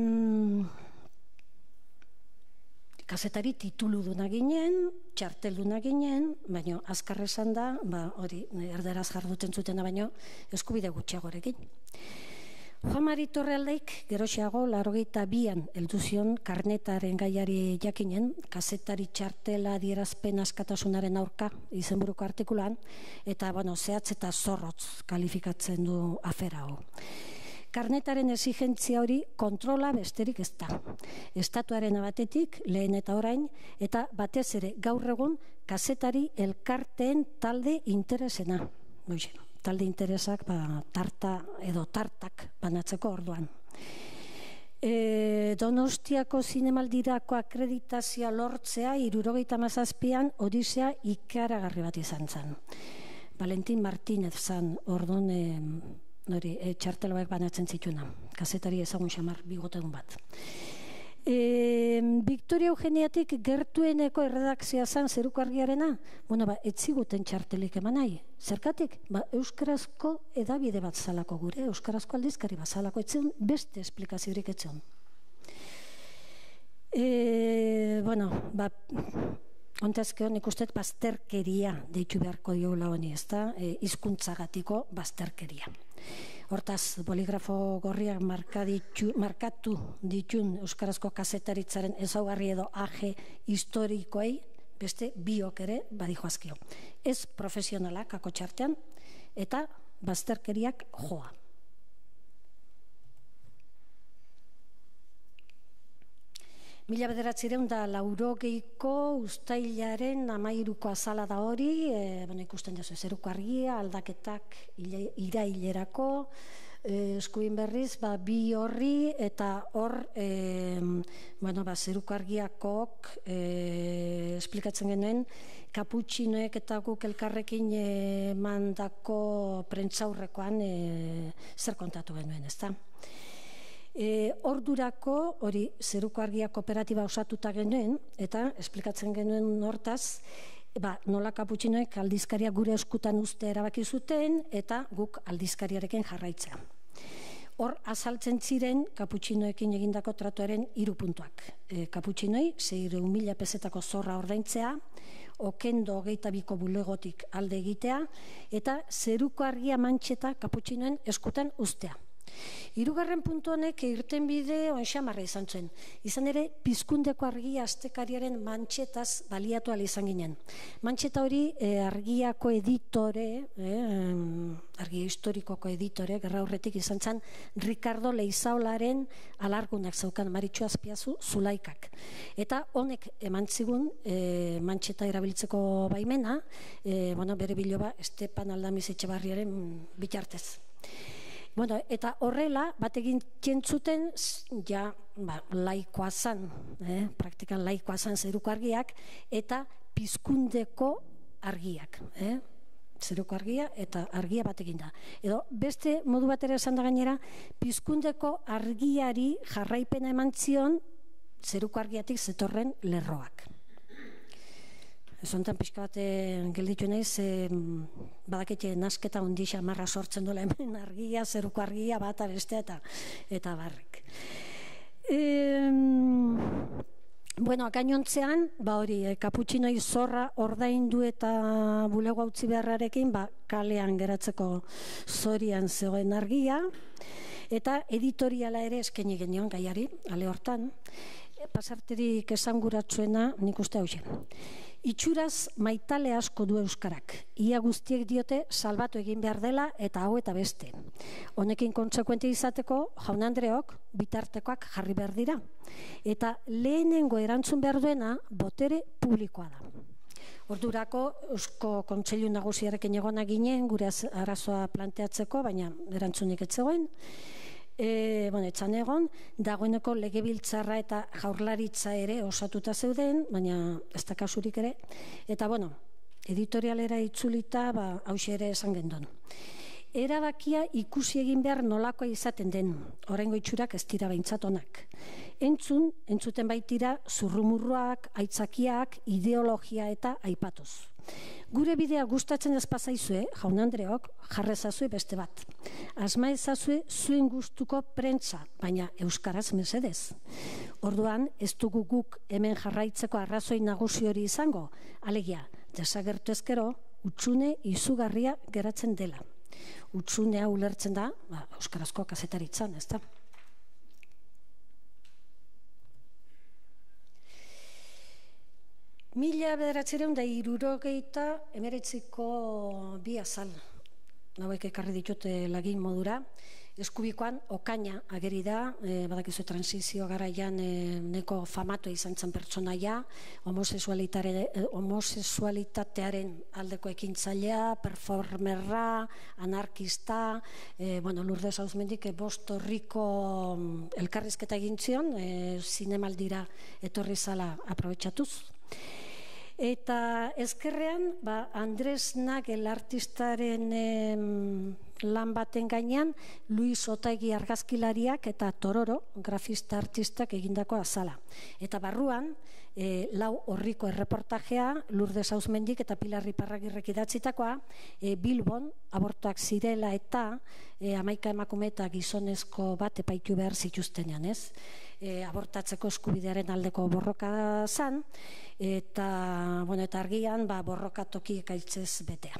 kazetari tituluduna ginen, txartelduna ginen, baina azkar esan da, ba, hori, erderaz jarduten zutena baino, eskubide gutxiagorekin. Juan Mari Torrealdaik, geroxeago, laurogeita bian helduzion karnetaren gaiari jakinen, kazetari txartela adierazpen askatasunaren aurka izenburuko artikulan, eta, bueno, zehatz eta zorrotz kalifikatzen du afera hau. Karnetaren exigentzia hori kontrola besterik ez da. Estatuaren batetik, lehen eta orain, eta batez ere gaur egun kazetari elkarteen talde interesena. Boixe, talde interesak ba, tarta edo tartak banatzeko orduan. E, Donostiako zinemaldirako akreditazioa lortzea hirurogeita hamazazpian odisea ikaragarri bat izan zen. Valentin Martínez zan orduan e, hori, e, txarteloak banatzen zituna, kazetari ezagun xamar bigotedun bat. E, Victoria Eugeniatik gertueneko erredakzioa zan zeruko argiarena, bueno, ba, etziguten txartelik eman nahi. Zergatik? Ba, euskarazko edabide bat zalako gure, euskarazko aldizkari bat zalako etzen, beste esplikaziorik etzen. E, bueno, ba, ontazkeo nik usteet bazterkeria deitu beharko diogula honi, ez da, e, hizkuntzagatiko bazterkeria. Hortaz, boligrafo gorriak markatu ditun euskarazko kazetaritzaren ezaugarri edo aje historikoei, beste biok ere badijoazkio. Ez profesionalak ako txartean, eta bazterkeriak joa. Mila bederatzireun da laurogeiko ustailaren amairuko azala da hori, e, bueno, ikusten jazu, zeruko argia, aldaketak irailerako, e, eskuin berriz, ba, bi horri, eta hor, e, bueno, ba, zeruko argiakok e, esplikatzen genuen, kaputxinoek eta guk elkarrekin e, mandako prentzaurrekoan e, zer kontatu genuen, ez da? E, ordurako, hori, zeruko argia kooperatiba osatuta genuen, eta esplikatzen genuen hortaz, ba, nola kaputxinoek aldizkaria gure eskutan uste erabaki zuten, eta guk aldizkariarekin jarraitzea. Hor, azaltzen ziren kaputxinoekin egindako tratuaren hiru puntuak. E, kaputxinoi, seiehun mila pezetako zorra ordaintzea, okendo hogeita biko bulegotik alde egitea, eta zeruko argia mantxeta kaputxinoen eskutan ustea. Hirugarren puntu honek irten bide onxamarra izan zen. Izan ere, pizkundeko argia astekariaren mantxetaz baliatu ala izan ginen. Mantxeta hori e, argiako editore, e, argia historikoko editore, gerra horretik izan zen, Ricardo Leizaolaren alargunak zeukan Maritxu Azpiazu Zulaikak. Eta honek eman zigun e, mantxeta erabiltzeko baimena, e, bueno, bere biloba Estepan Aldamiz Etxebarriaren bitartez. Bueno, eta horrela, bat egin txentzuten, ja, ba, laikoa zan, eh, praktikan laikoa zan zeruko argiak, eta pizkundeko argiak, eh? Zeruko argia eta argia bat egin da. Edo, beste modu batera esan da gainera, pizkundeko argiari jarraipena eman zion zeruko argiatik zetorren lerroak. Zontan pixka bat gelditu nahiz, e, badakete nasketa hundi xamarra sortzen dola hemen argia, zeruko argia, bat abestea eta, eta barrik. E, bueno, gainontzean, ba hori, e, kaputxinoi zorra ordaindu eta bulego utzi beharrarekin, ba, kalean geratzeko zorian zegoen argia, eta editoriala ere eskaini genion gaiari, ale hortan, e, pasarterik esanguratsuena nik uste hau zen. Itxuraz maitale asko du euskarak. Ia guztiek diote salbatu egin behar dela eta hau eta beste. Honekin kontsekuente izateko, jaun Andreok bitartekoak jarri behar dira. Eta lehenengo erantzun behar duena botere publikoa da. Ordurako Eusko Kontseilu Nagusiarekin egona ginen gure arazoa planteatzeko, baina erantzunik ez zegoen. E, bueno, etxan egon, dagoeneko legebiltzarra eta jaurlaritza ere osatuta zeuden, baina ez da kasurik ere. Eta, bueno, editorialera itzulita, ba, hauxe ere esan gendon. Erabakia ikusi egin behar nolakoa izaten den, oraingo itxurak ez dira behintzat onak. Entzun, entzuten baitira zurrumurruak, aitzakiak, ideologia eta aipatuz. Gure bidea gustatzen ez pazaizue, jaun Andreok, jarrezazue beste bat. Asma ezazue zuen gustuko prentza, baina euskaraz mesedez. Orduan, ez dugu guk hemen jarraitzeko arrazoi nagusi hori izango, alegia, desagertu ezkero, utxune izugarria geratzen dela. Utxunea ulertzen da, ba, euskarazko kazetaritzan, ez da? Mila bederatzireun da hirurogeita hemeretziko bi azal. Hauek ekarri ditute lagin modura. Eskubikoan okaina ageri da, e, badakizu transizio garaian e, neko famatu izan zen pertsonaia, homosexualitatearen, homosexualitatearen aldeko ekintzailea, performerra, anarkista, e, bueno, Lourdes Auzmendik e, Bosto Rico elkarrizketa egin zion, e, zinemaldira etorri zala aprobetxatuz. Eta ezkerrean, ba, Andres Nagel artistaren em, lan baten gainean, Luis Otaegi argazkilariak eta Tororo, grafista artistak egindako azala. Eta barruan, e, lau horriko erreportajea, Lourdes Auzmendik eta Pilar Iparragirrek idatzitakoa, e, Bilbon, abortuak zirela eta e, hamaika emakume eta gizonezko bat epaitu behar zituztenean, ez? E, abortatzeko eskubidearen aldeko borroka zan, eta, bueno, eta argian ba, borroka toki ekaitzez betea.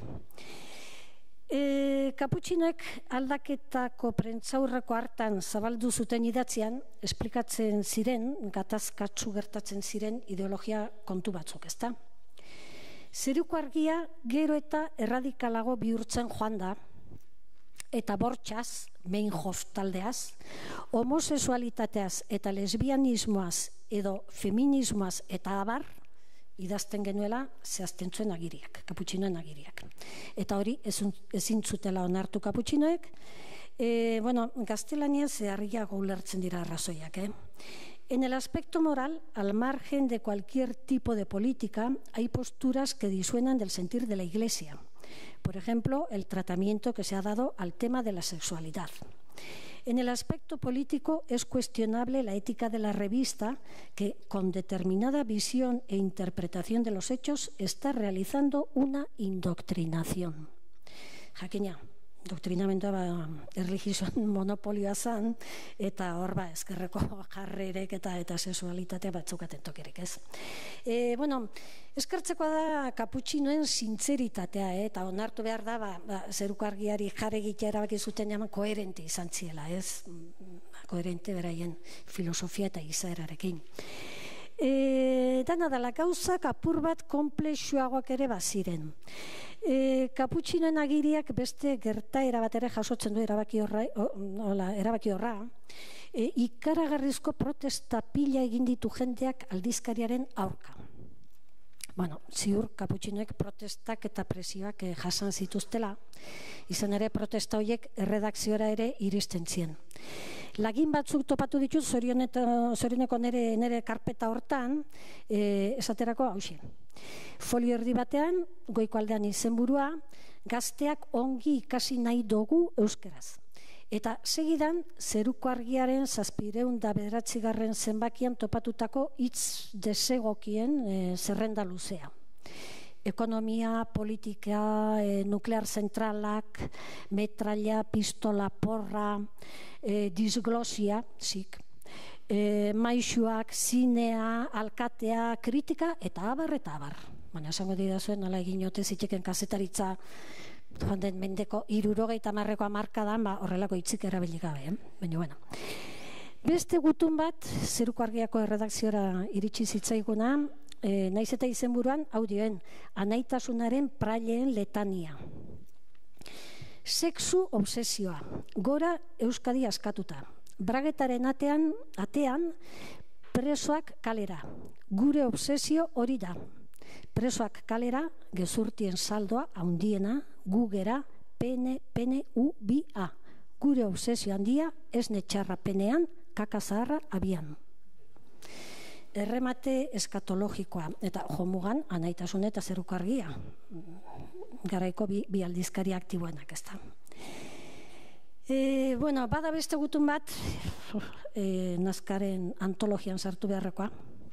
E, Kaputxinoek aldaketako prentzaurreko hartan zabaldu zuten idatzian, esplikatzen ziren, gatazkatsu gertatzen ziren ideologia kontu batzuk, ezta? Zeruko argia gero eta erradikalago bihurtzen joan da, eta bortxaz, Meinhof taldeaz, homosexualitateaz eta lesbianismoaz edo feminismoaz eta abar, idazten genuela zehazten zuen agiriak, Kaputxinoen agiriak. Eta hori ezin zutela onartu Kaputxinoek, e, bueno, gaztelaniaz argiago ulertzen dira arrazoiak, eh? En el aspecto moral, al margen de cualquier tipo de política, hay posturas que disuenan del sentir de la Iglesia. Por ejemplo, el tratamiento que se ha dado al tema de la sexualidad. En el aspecto político es cuestionable la ética de la revista que, con determinada visión e interpretación de los hechos, está realizando una indoctrinación. Jakina, doktrinamendua ba, erlijioan monopolioa zan, eta hor ba, ezkerreko jarrerek eta eta sexualitatea batzukaten tokirik, ez? E, bueno, eskertzekoa da Kaputxinoen sintzeritatea, eh? Eta onartu behar da, ba, ba, zeruko argiari jarre egitea erabaki zuten jaman koherente izan ziela, ez? Koherente beraien filosofia eta izaerarekin. E, dana dela gauzak apur bat konplexuagoak ere baziren. E, Kaputxinoen agiriak beste gertaera bat ere jasotzen du erabaki horra, ola, erabaki horra e, ikaragarrizko protesta pila egin ditu jendeak aldizkariaren aurka. Bueno, ziur Kaputxinoek protestak eta presioak eh, jasan zituztela, izan ere protesta horiek erredakziora ere iristen zien. Lagin batzuk topatu ditut zorioneko nere, nere karpeta hortan, e, esaterako hauxe. Folio erdi batean, goiko aldean izenburua, gazteak ongi ikasi nahi dugu euskeraz. Eta segidan, zeruko argiaren zazpireun da bederatzigarren zenbakian topatutako hitz desegokien e, zerrenda luzea. Ekonomia, politika, e, nuklear zentralak, metralla, pistola, porra, e, disglosia, zik, e, maixuak, zinea, alkatea, kritika, eta abar, eta abar. Baina, esango dira zuen, nola egin ote ziteken kazetaritza joan den mendeko hirurogeita hamarreko hamarkadan, ba, horrelako hitzik erabili gabe, eh? Baina, bueno. Beste gutun bat, zeruko argiako erredakziora iritsi zitzaiguna, e, naiz eta izenburuan, hau dioen, anaitasunaren praileen letania. Sexu obsesioa, gora Euskadi askatuta. Bragetaren atean, atean, presoak kalera. Gure obsesio hori da. Presoak kalera, gezurtien saldoa, haundiena, gugera, pene, pene, u, bi, a. Gure obsesio handia, esne txarra penean, kaka zaharra abian. Erremate eskatologikoa, eta jomugan, anaitasun eta zeruko argia. Garaiko bi, bi aldizkari aktiboenak, ez da. E, bueno, bada beste gutun bat, e, nazkaren antologian sartu beharrekoa.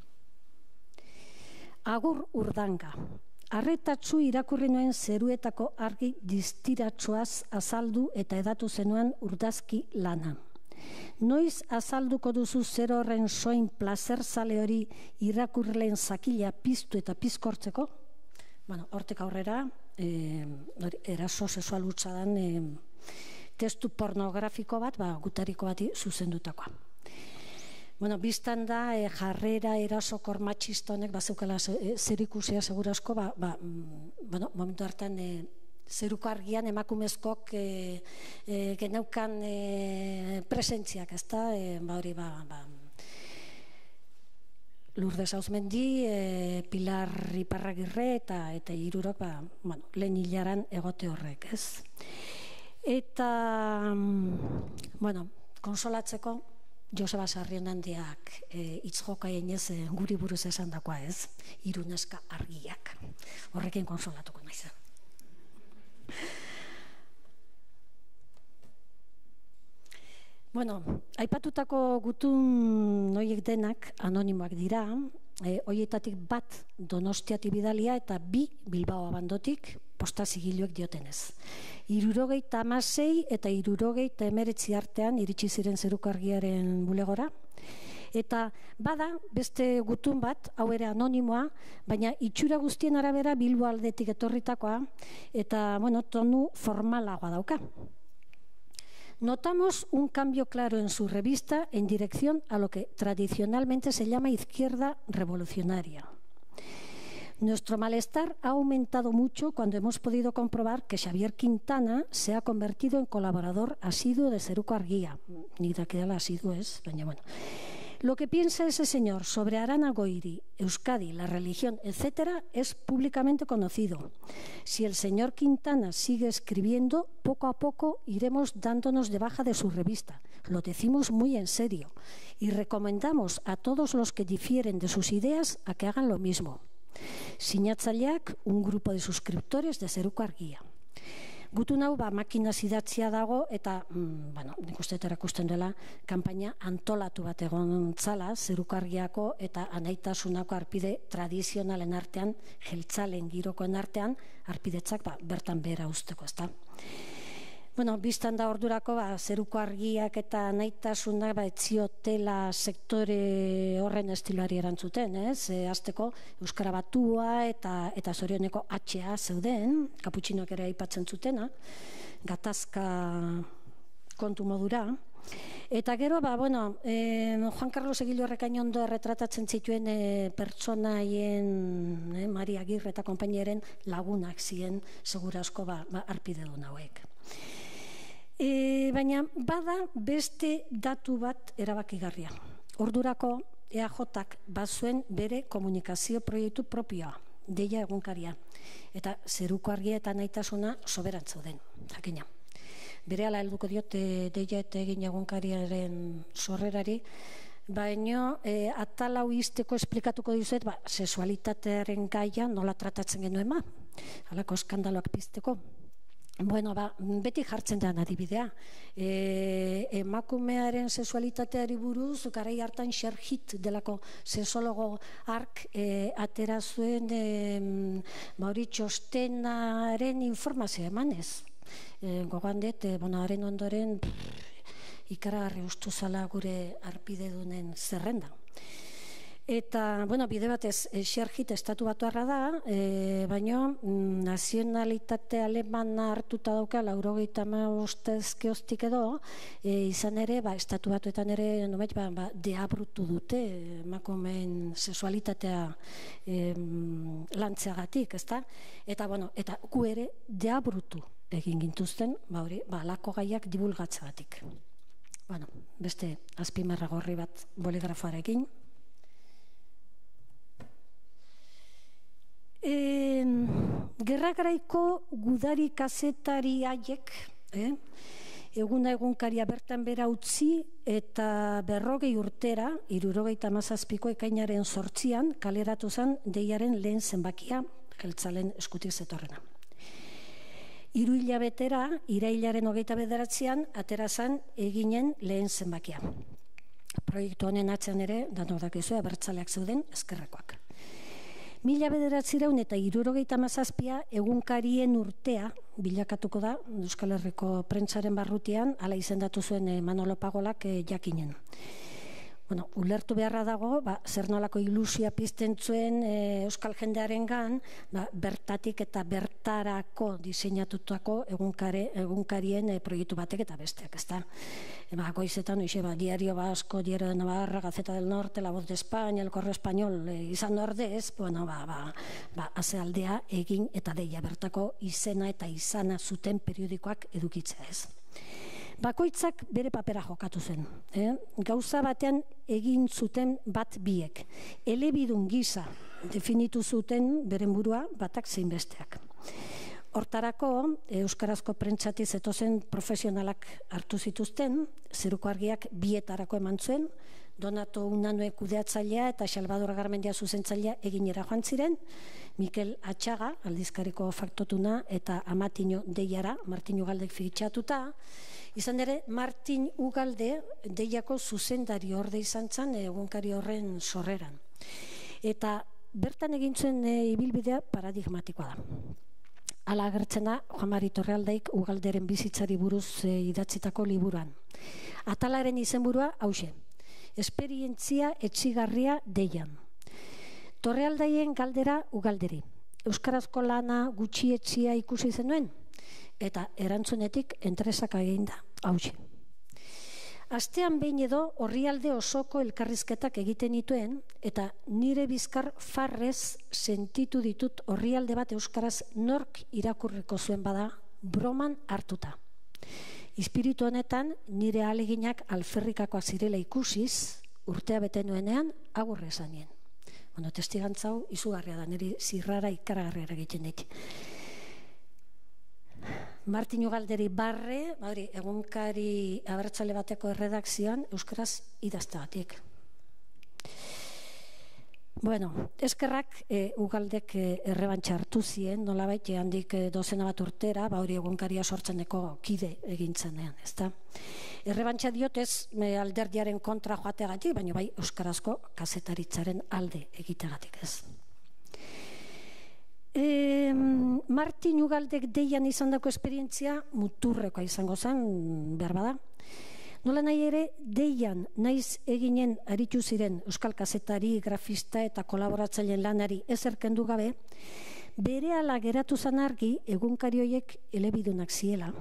Agur urdanga. Arretatzu irakurri nuen zeruetako argi distiratsuaz azaldu eta edatu zenuen urdazki lana. Noiz azalduko duzu zer horren soin plazerzale hori irakurleen zakila piztu eta pizkortzeko? Bueno, hortek aurrera, eh, eraso sexual hutsadan eh, testu pornografiko bat, ba, gutariko bati zuzendutakoa. Bueno, biztan da, e, jarrera erasokor matxista honek bazeukala zer ikusia segurasko, ba, ba, bueno, momentu hartan e, zeruko argian emakumezkok e, e, geneukan e, presentziak, ez da, e, ba hori, ba, ba, Lourdes Auzmendi, e, Pilar Iparragirre eta eta hirurok, ba, bueno, lehen hilaran egote horrek, ez? Eta, bueno, konsolatzeko, Joseba Sarrionandiak hitz jokaien ez guri buruz esan dakoa ez, hiru neska argiak. Horrekin konsolatuko naiz. Bueno, aipatutako gutun horiek denak anonimoak dira, e, horietatik bat Donostiatik bidalia eta bi Bilbao abandotik posta zigiluek diotenez. Hirurogeita hamasei eta hirurogeita hemeretzi artean iritsi ziren Zeruko-Argiaren bulegora, eta bada beste gutun bat, hau ere anonimoa, baina itxura guztien arabera Bilbo aldetik etorritakoa, eta bueno, tonu formalagoa dauka. Notamos un cambio claro en su revista en dirección a lo que tradicionalmente se llama izquierda revolucionaria. Nuestro malestar ha aumentado mucho cuando hemos podido comprobar que Xavier Quintana se ha convertido en colaborador asiduo de Zeruko-Argia. Ni de aquel asiduo es, baina bueno. Lo que piensa ese señor sobre Arana Goiri, Euskadi, la religión, etcétera, es públicamente conocido. Si el señor Quintana sigue escribiendo, poco a poco iremos dándonos de baja de su revista. Lo decimos muy en serio y recomendamos a todos los que difieren de sus ideas a que hagan lo mismo. Sinatzaileak, un grupo de suscriptores de Zeruko-Argia. Gutun hau ba, makina zidatzia dago eta, mm, bueno, nik uste erakusten dela, kanpaina antolatu bat egon zala, Zeruko-Argiako eta anaitasunako arpide tradizionalen artean, jeltzalen girokoen artean, arpidetzak ba, bertan behera usteko, ezta. Bueno, biztan da ordurako, ba, Zeruko-Argiak eta anaitasuna ba, etziotela sektore horren estiloari erantzuten, ez? E, azteko Euskara Batua eta, eta zorioneko H A zeuden, kaputxinoak ere aipatzen zutena, gatazka kontu modura. Eta gero, ba, bueno, eh, Juan Carlos Egilorrek hain ondo erretratatzen zituen eh, pertsonaien, eh, Maria Agirre eta konpainiaren lagunak ziren, segura asko ba, ba, arpidedun hauek. E, baina bada beste datu bat erabakigarria. Ordurako E A Jak bazuen bere komunikazio proiektu propioa, deia egunkaria, eta Zeruko-Argia eta anaitasuna soberan zauden, jakina. Berehala helduko diot deia eta egin egunkariaren sorrerari, baina e, atal hau izteko esplikatuko dizuet, ba, sexualitatearen gaia nola tratatzen genuen ba, halako eskandaloak pizteko. Bueno, ba, beti jartzen da adibidea. E, emakumearen sexualitateari buruz, garai hartan Xerhit delako sexologo ark e, atera zuen e, Mauri txostenaren informazioa emanez. E, gogoan dut, e, bueno, haren ondoren ikaragarri ustu zala gure arpidedunen zerrenda. Eta, bueno, bide batez, Xerhit estatu batuarra da, e, baina nazionalitate alemana hartuta dauka, laurogeita hamabostezke hostik edo, e, izan ere, ba, estatu batuetan ere, nomait, ba, ba, deabrutu dute, emakumeen sexualitatea e, lantzeagatik, ezta? Eta, bueno, eta gu ere deabrutu egin gintuzten, ba, hori, ba, lako gaiak divulgatzagatik. Bueno, beste azpimarra gorri bat boligrafoarekin. E, gerra garaiko gudari kazetari haiek, eh? eguna egunkaria bertan bera utzi eta berrogei urtera, hirurogeita hamazazpiko ekainaren zortzian, kaleratu zen deiaren lehen zenbakia, jeltzalen eskutik zetorrena. Hiru hilabetera, irailaren hogeita bederatzean, atera zen eginen lehen zenbakia. Proiektu honen atzean ere, danok dakizu, abertzaleak zeuden ezkerrekoak. Mila bederatzireun eta hirurogeita hamazazpia egunkarien urtea bilakatuko da Euskal Herriko prentsaren barrutian, hala izendatu zuen Manolo Pagolak jakinen. Bueno, ulertu beharra dago, ba, zer nolako ilusia pizten zuen e, Euskal jendearen gan, ba, bertatik eta bertarako diseinatutako egunkare, egunkarien e, proiektu batek eta besteak, ezta? E, ba, goizetan, oixe, ba, Diario Vasco, Diario de Navarra, Gaceta del Norte, La Voz de España, El Correo Español, e, izan ordez, bueno, ba, ba, ba, azealdea egin eta deia bertako izena eta izana zuten periodikoak edukitzea ez. Bakoitzak bere papera jokatu zen. Eh? Gauza batean egin zuten bat biek. Elebidun gisa definitu zuten beren burua batak zein besteak. Hortarako, euskarazko prentsati zetozen profesionalak hartu zituzten, Zeruko Argiak bietarako eman zuen, Donato Unanue kudeatzailea eta Salvador Garmendia zuzentzailea eginera joan ziren, Mikel Atxaga, aldizkariko faktotuna, eta Amatino Deiara, Martin Ugaldek fitxatuta. Izan ere, Martin Ugalde Deiako zuzendari orde izan zen egunkari horren sorreran. Eta bertan egin zuen ibilbidea paradigmatikoa da. Hala agertzen da, Juan Mari Torrealdaik Ugalderen bizitzari buruz idatzitako liburuan. Atalaren izenburua hauxe, esperientzia etsigarria Deian. Torrealdaien galdera Ugalderi. Euskarazko lana gutxietsia ikusi zenuen? Eta erantzunetik entresak egin da, hauxe. Astean behin edo orrialde osoko elkarrizketak egiten dituen, eta nire bizkar farrez sentitu ditut orrialde bat euskaraz nork irakurriko zuen bada, broman hartuta. Espiritu honetan, nire aleginak alferrikakoak zirela ikusiz, urtea bete nuenean, agurre esan nien. Bueno, testigantzau izugarria da, niri zirrara ikaragarria egiten dit. Martin Ugalderi barre, hori, egunkari abertzale bateko erredakzioan, euskaraz idazteagatik. Bueno, eskerrak e, Ugaldek e, errebantxa hartu zien, nolabait, handik e, dozena bat urtera, ba hori egunkaria sortzeneko kide egintzenean, ezta? Errebantxa diotez e, alderdiaren kontra joateagatik, baina bai euskarazko kazetaritzaren alde egiteagatik, ez? E, Martin Ugaldek Deian izan dako esperientzia muturrekoa izango zen, behar bada. Nola nahi ere, Deian naiz eginen aritu ziren euskal kazetari, grafista eta kolaboratzaileen lanari ezerkendu gabe, berehala geratu zan argi egunkari horiek elebidunak ziela.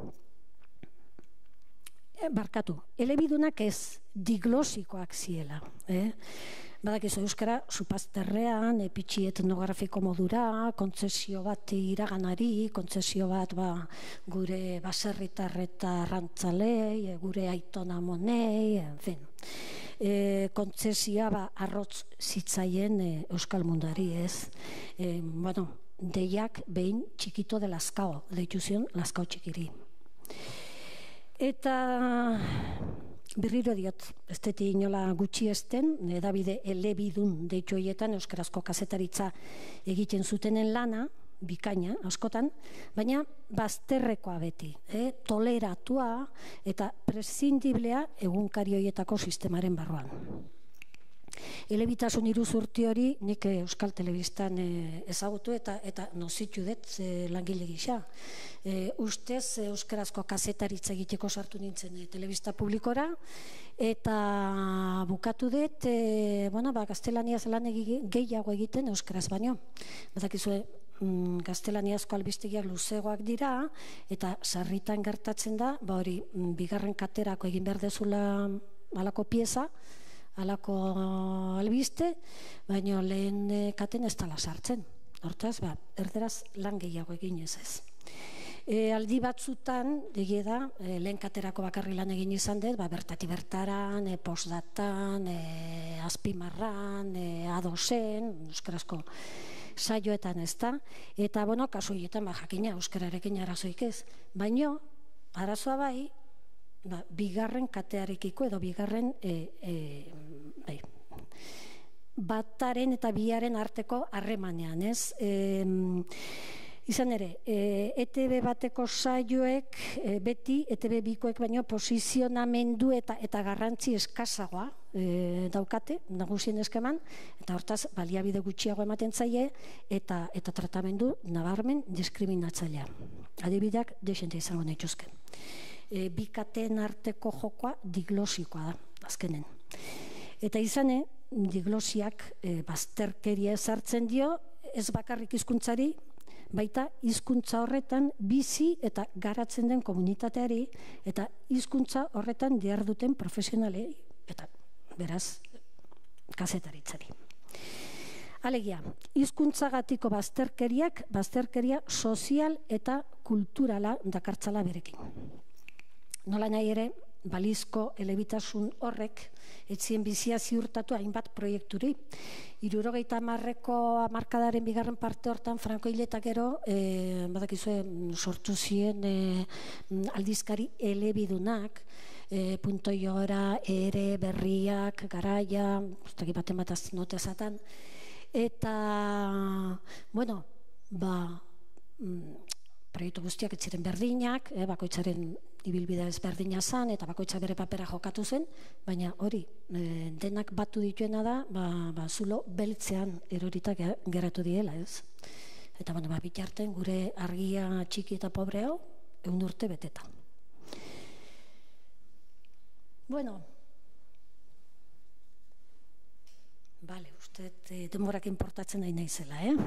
E, barkatu, elebidunak ez, diglosikoak ziela. Eh? Badakizu euskara, supazterrean, epitxi etnografiko modura, kontzesio bat iraganari, kontzesio bat ba, gure baserritar eta rantzalei, gure aitona monei, en fin. E, kontzesioa ba, arrotz zitzaien e, euskal mundari, ez? E, bueno, Deiak behin txikito de Lazkao, deitu zion Lazkao txikiri. Eta berriro diot, ez deti inola gutxi esten, edabide elebidun deitu horietan euskarazko kazetaritza egiten zutenen lana, bikaina, askotan, baina bazterrekoa beti, eh? Toleratua eta prescindiblea egunkari horietako sistemaren barruan. Elebitasun iruzurti hori nik Euskal Telebistan e, ezagutu eta eta nozitu dut e, langile gisa. E, ustez euskarazko kazetaritza egiteko sartu nintzen e, telebista publikora eta bukatu dut e, bueno, ba, gaztelaniaz lan gehiago egiten euskaraz baino. Badakizue, mm, gaztelaniazko albistegiak luzegoak dira eta sarritan gertatzen da, ba hori, bigarren katerako egin behar dezula halako pieza, halako albiste, baina lehen katen ez dala sartzen. Hortaz, ba, erderaz lan gehiago egin ez ez. E, aldi batzutan, egie da, e, lehen katerako bakarri lan egin izan dut, ba, bertati bertaran, e, postdatan, e, azpimarran, e, adosen, euskarazko saioetan ez da, eta, bueno, kasu horietan, ba, jakina, euskararekin arazoik ez. Baina, arazoa bai, ba, bigarren katearekiko edo bigarren e, e, bai, bataren eta biaren arteko harremanean, ez? E, izan ere, e, E T B bateko saioek e, beti, E T B bikoek baino posizionamendu eta eta garrantzi eskazagoa e, daukate, nagusien eskeman, eta hortaz baliabide gutxiago ematen zaie eta eta tratamendu nabarmen diskriminatzailea. Adibideak desente izango nituzke. E, bikateen arteko jokoa diglosikoa da, azkenen. Eta izane, diglosiak e, bazterkeria ezartzen dio, ez bakarrik hizkuntzari, baita hizkuntza horretan bizi eta garatzen den komunitateari, eta hizkuntza horretan diharduten profesionalei, eta beraz, kazetaritzari. Alegia, hizkuntzagatiko bazterkeriak, bazterkeria sozial eta kulturala dakartzala berekin. Nola nahi ere, balizko elebitasun horrek etzien bizia ziurtatu hainbat proiekturi. Hirurogeita hamarreko hamarkadaren bigarren parte hortan Franko hiletak gero, e, badakizue sortu ziren e, aldizkari elebidunak, e, punto jora, ere, berriak, garaia, ustaki baten bat aznote zatan, eta, bueno, ba, proiektu guztiak ez ziren berdinak, eh, bakoitzaren ibilbidea ezberdina zen, eta bakoitza bere papera jokatu zen, baina hori, eh, denak batu dituena da, ba, ba, zulo beltzean eroritak geratu diela, ez? Eta, bueno, ba, bitarten gure argia txiki eta pobre hau, ehun urte beteta. Bueno, bale, uste, eh, denborak importatzen nahi naizela, eh?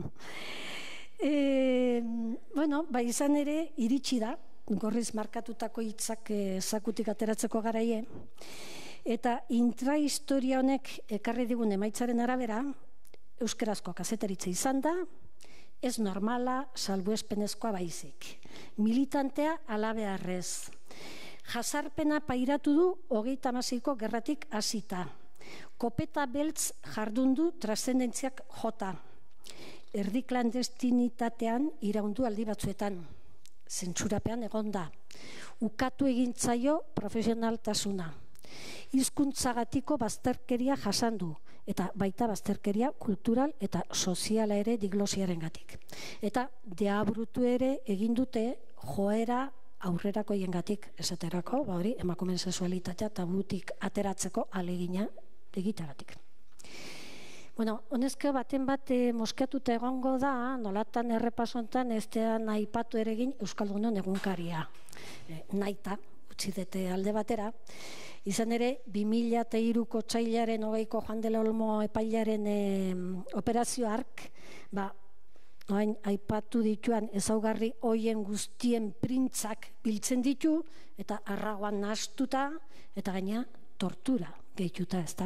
E, bueno, ba izan ere iritsi da, gorriz markatutako hitzak zakutik ateratzeko garaie, eta intrahistoria honek ekarri digun emaitzaren arabera, euskarazko kazetaritza izan da, ez normala, salbuespenezkoa baizik. Militantea alabearrez. Jazarpena pairatu du hogeita hamaseiko gerratik hasita. Kopeta beltz jardundu trascendentziak jota. Erdi klandestinitatean iraundu aldi batzuetan, zentsurapean egonda, ukatu egintzaio profesionaltasuna, hizkuntzagatiko bazterkeria jasandu, eta baita bazterkeria kultural eta soziala ere diglosiarengatik. Eta deabrutu ere egin dute joera aurrerako hiengatik, esaterako, ba hori, emakumeen sexualitatea tabutik ateratzeko alegina egitagatik. Bueno, honezko baten bat moskeatuta egongo da, nolatan errepasontan estean aipatu ere egin Euskaldunon egunkaria. E, naita, utzi dute alde batera. Izan ere, bi mila hiruko otsailaren hogeiko Juan de la Olmo epailaren e, operazio hark, ba, oain aipatu dituan ezaugarri hoien guztien printzak biltzen ditu, eta arragoan nahastuta, eta gaina tortura gehituta, ez da.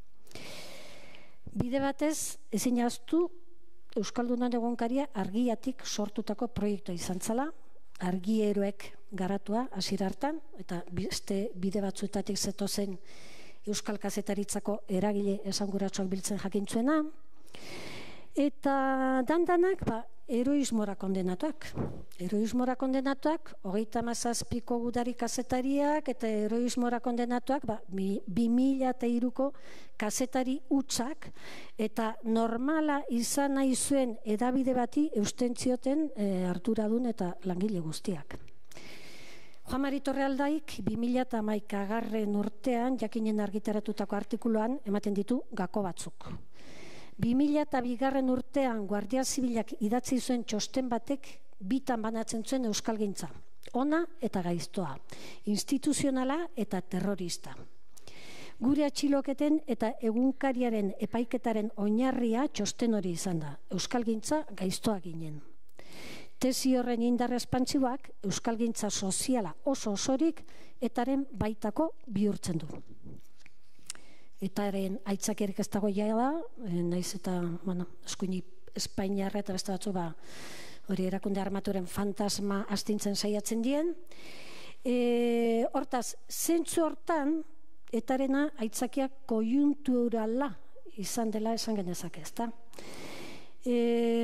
Bide batez, ezin ahaztu Euskaldunon egunkaria argiatik sortutako proiektua izan zela, argieroek garatua hasiera hartan, eta beste bide batzuetatik zetozen Euskal Kazetaritzako eragile esanguratsuak biltzen jakintzuena, eta dandanak ba, heroismora kondenatuak. Heroismora kondenatuak, hogeita hamazazpiko gudari kazetariak, eta heroismora kondenatuak, ba, bi mila hiruko kazetari hutsak, eta normala izan nahi zuen edabide bati eusten zioten e, arduradun eta langile guztiak. Juan Mari Torrealdaik bi mila hamaikagarren urtean, jakinen argitaratutako artikuluan, ematen ditu gako batzuk. bi mila bigarren urtean Guardia Zibilak idatzi zuen txosten batek bitan banatzen zuen euskalgintza. Ona eta gaiztoa, instituzionala eta terrorista. Gure atxiloketen eta egunkariaren epaiketaren oinarria txosten hori izan da, euskalgintza gaiztoa ginen. Tesi horren indar espantsiboak euskalgintza soziala oso osorik etaren baitako bihurtzen du. Etaren aitzakiarik ez dago jaia da, naiz eta, bueno, eskuini Espainiarra eta beste batzu, ba, hori erakunde armaturen fantasma astintzen saiatzen dien. E, hortaz, zentzu hortan, etarena aitzakia kojunturala izan dela esan genezake, ezta? E,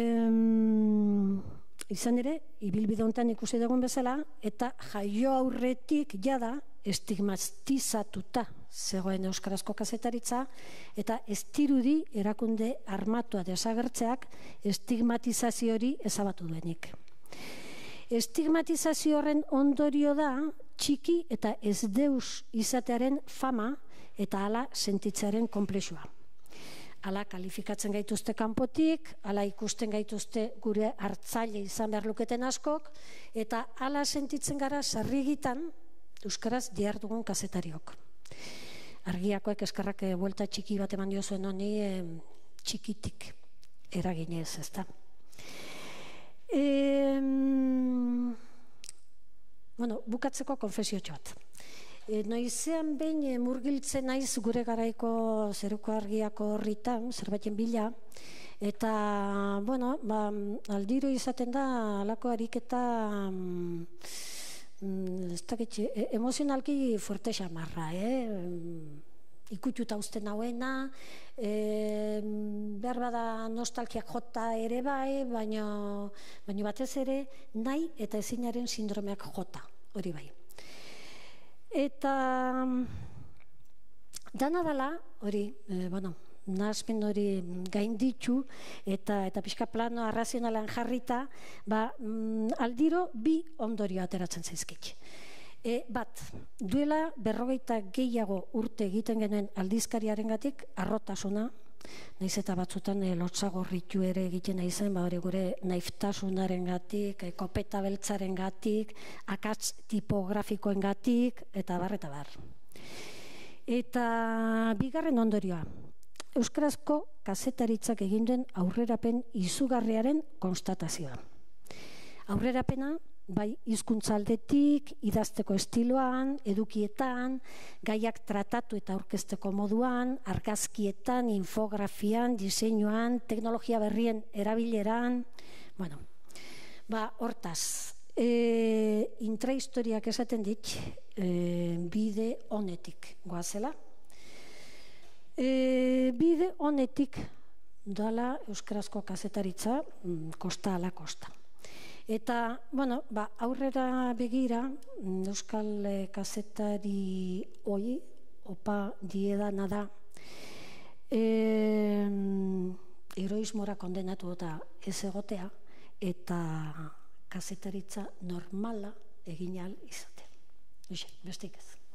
izan ere, ibilbide honetan ikusi dugun bezala, eta jaio aurretik jada estigmatizatuta zegoen euskarazko kazetaritza, eta ez dirudi erakunde armatua desagertzeak estigmatizazio hori ezabatu duenik. Estigmatizazio horren ondorio da txiki eta ez deus izatearen fama eta hala sentitzearen konplexua. Hala kalifikatzen gaituzte kanpotik, hala ikusten gaituzte gure hartzaile izan behar luketen askok, eta hala sentitzen gara sarrigitan euskaraz dihardugun kazetariok. Argiakoek eskarrak buelta txiki bat eman dio zuen honi e, txikitik eraginez, ezta. E, bueno, bukatzeko konfesiotxo bat. E, noizean behin e, murgiltzen naiz gure garaiko zeruko argiako horritan, zerbaiten bila, eta, bueno, ba, aldiro izaten da alako ariketa ez dakit, emozionalki fuerte xamarra, ikututa uste nauena, behar bada nostalgiak jota ere bai, baina batez ere nahi eta ezinaren sindromeak jota, hori bai. Eta dana dela, hori, bueno, nahasmen hori gainditu eta pixka plano arrazionalan jarrita, aldiro bi ondorio ateratzen zaizkit. Bat, duela berrogeita gehiago urte egiten genuen aldizkariarengatik arrotasuna, nahiz eta batzutan lotzagorritu ere egiten naizen, hori gure naiftasunaren-gatik, kopeta beltzaren-gatik, akats tipografikoen-gatik, eta bar, eta bar. Eta bigarren ondorioa, euskarazko kazetaritzak egin duen aurrerapen izugarriaren konstatazioa. Aurrerapena, bai hizkuntza aldetik, idazteko estiloan, edukietan, gaiak tratatu eta aurkezteko moduan, argazkietan, infografian, diseinuan, teknologia berrien erabileran, bueno, ba, hortaz, intrahistoriak esaten dit, bide honetik goazela. Bide honetik dala euskarazko kazetaritza kosta ala kosta. Eta, bueno, aurrera begira, euskal kazetari hoi, opa diedana da, heroismora kondenatu eta ez egotea, eta kazetaritza normala egin ahal izatea. Besteik ez.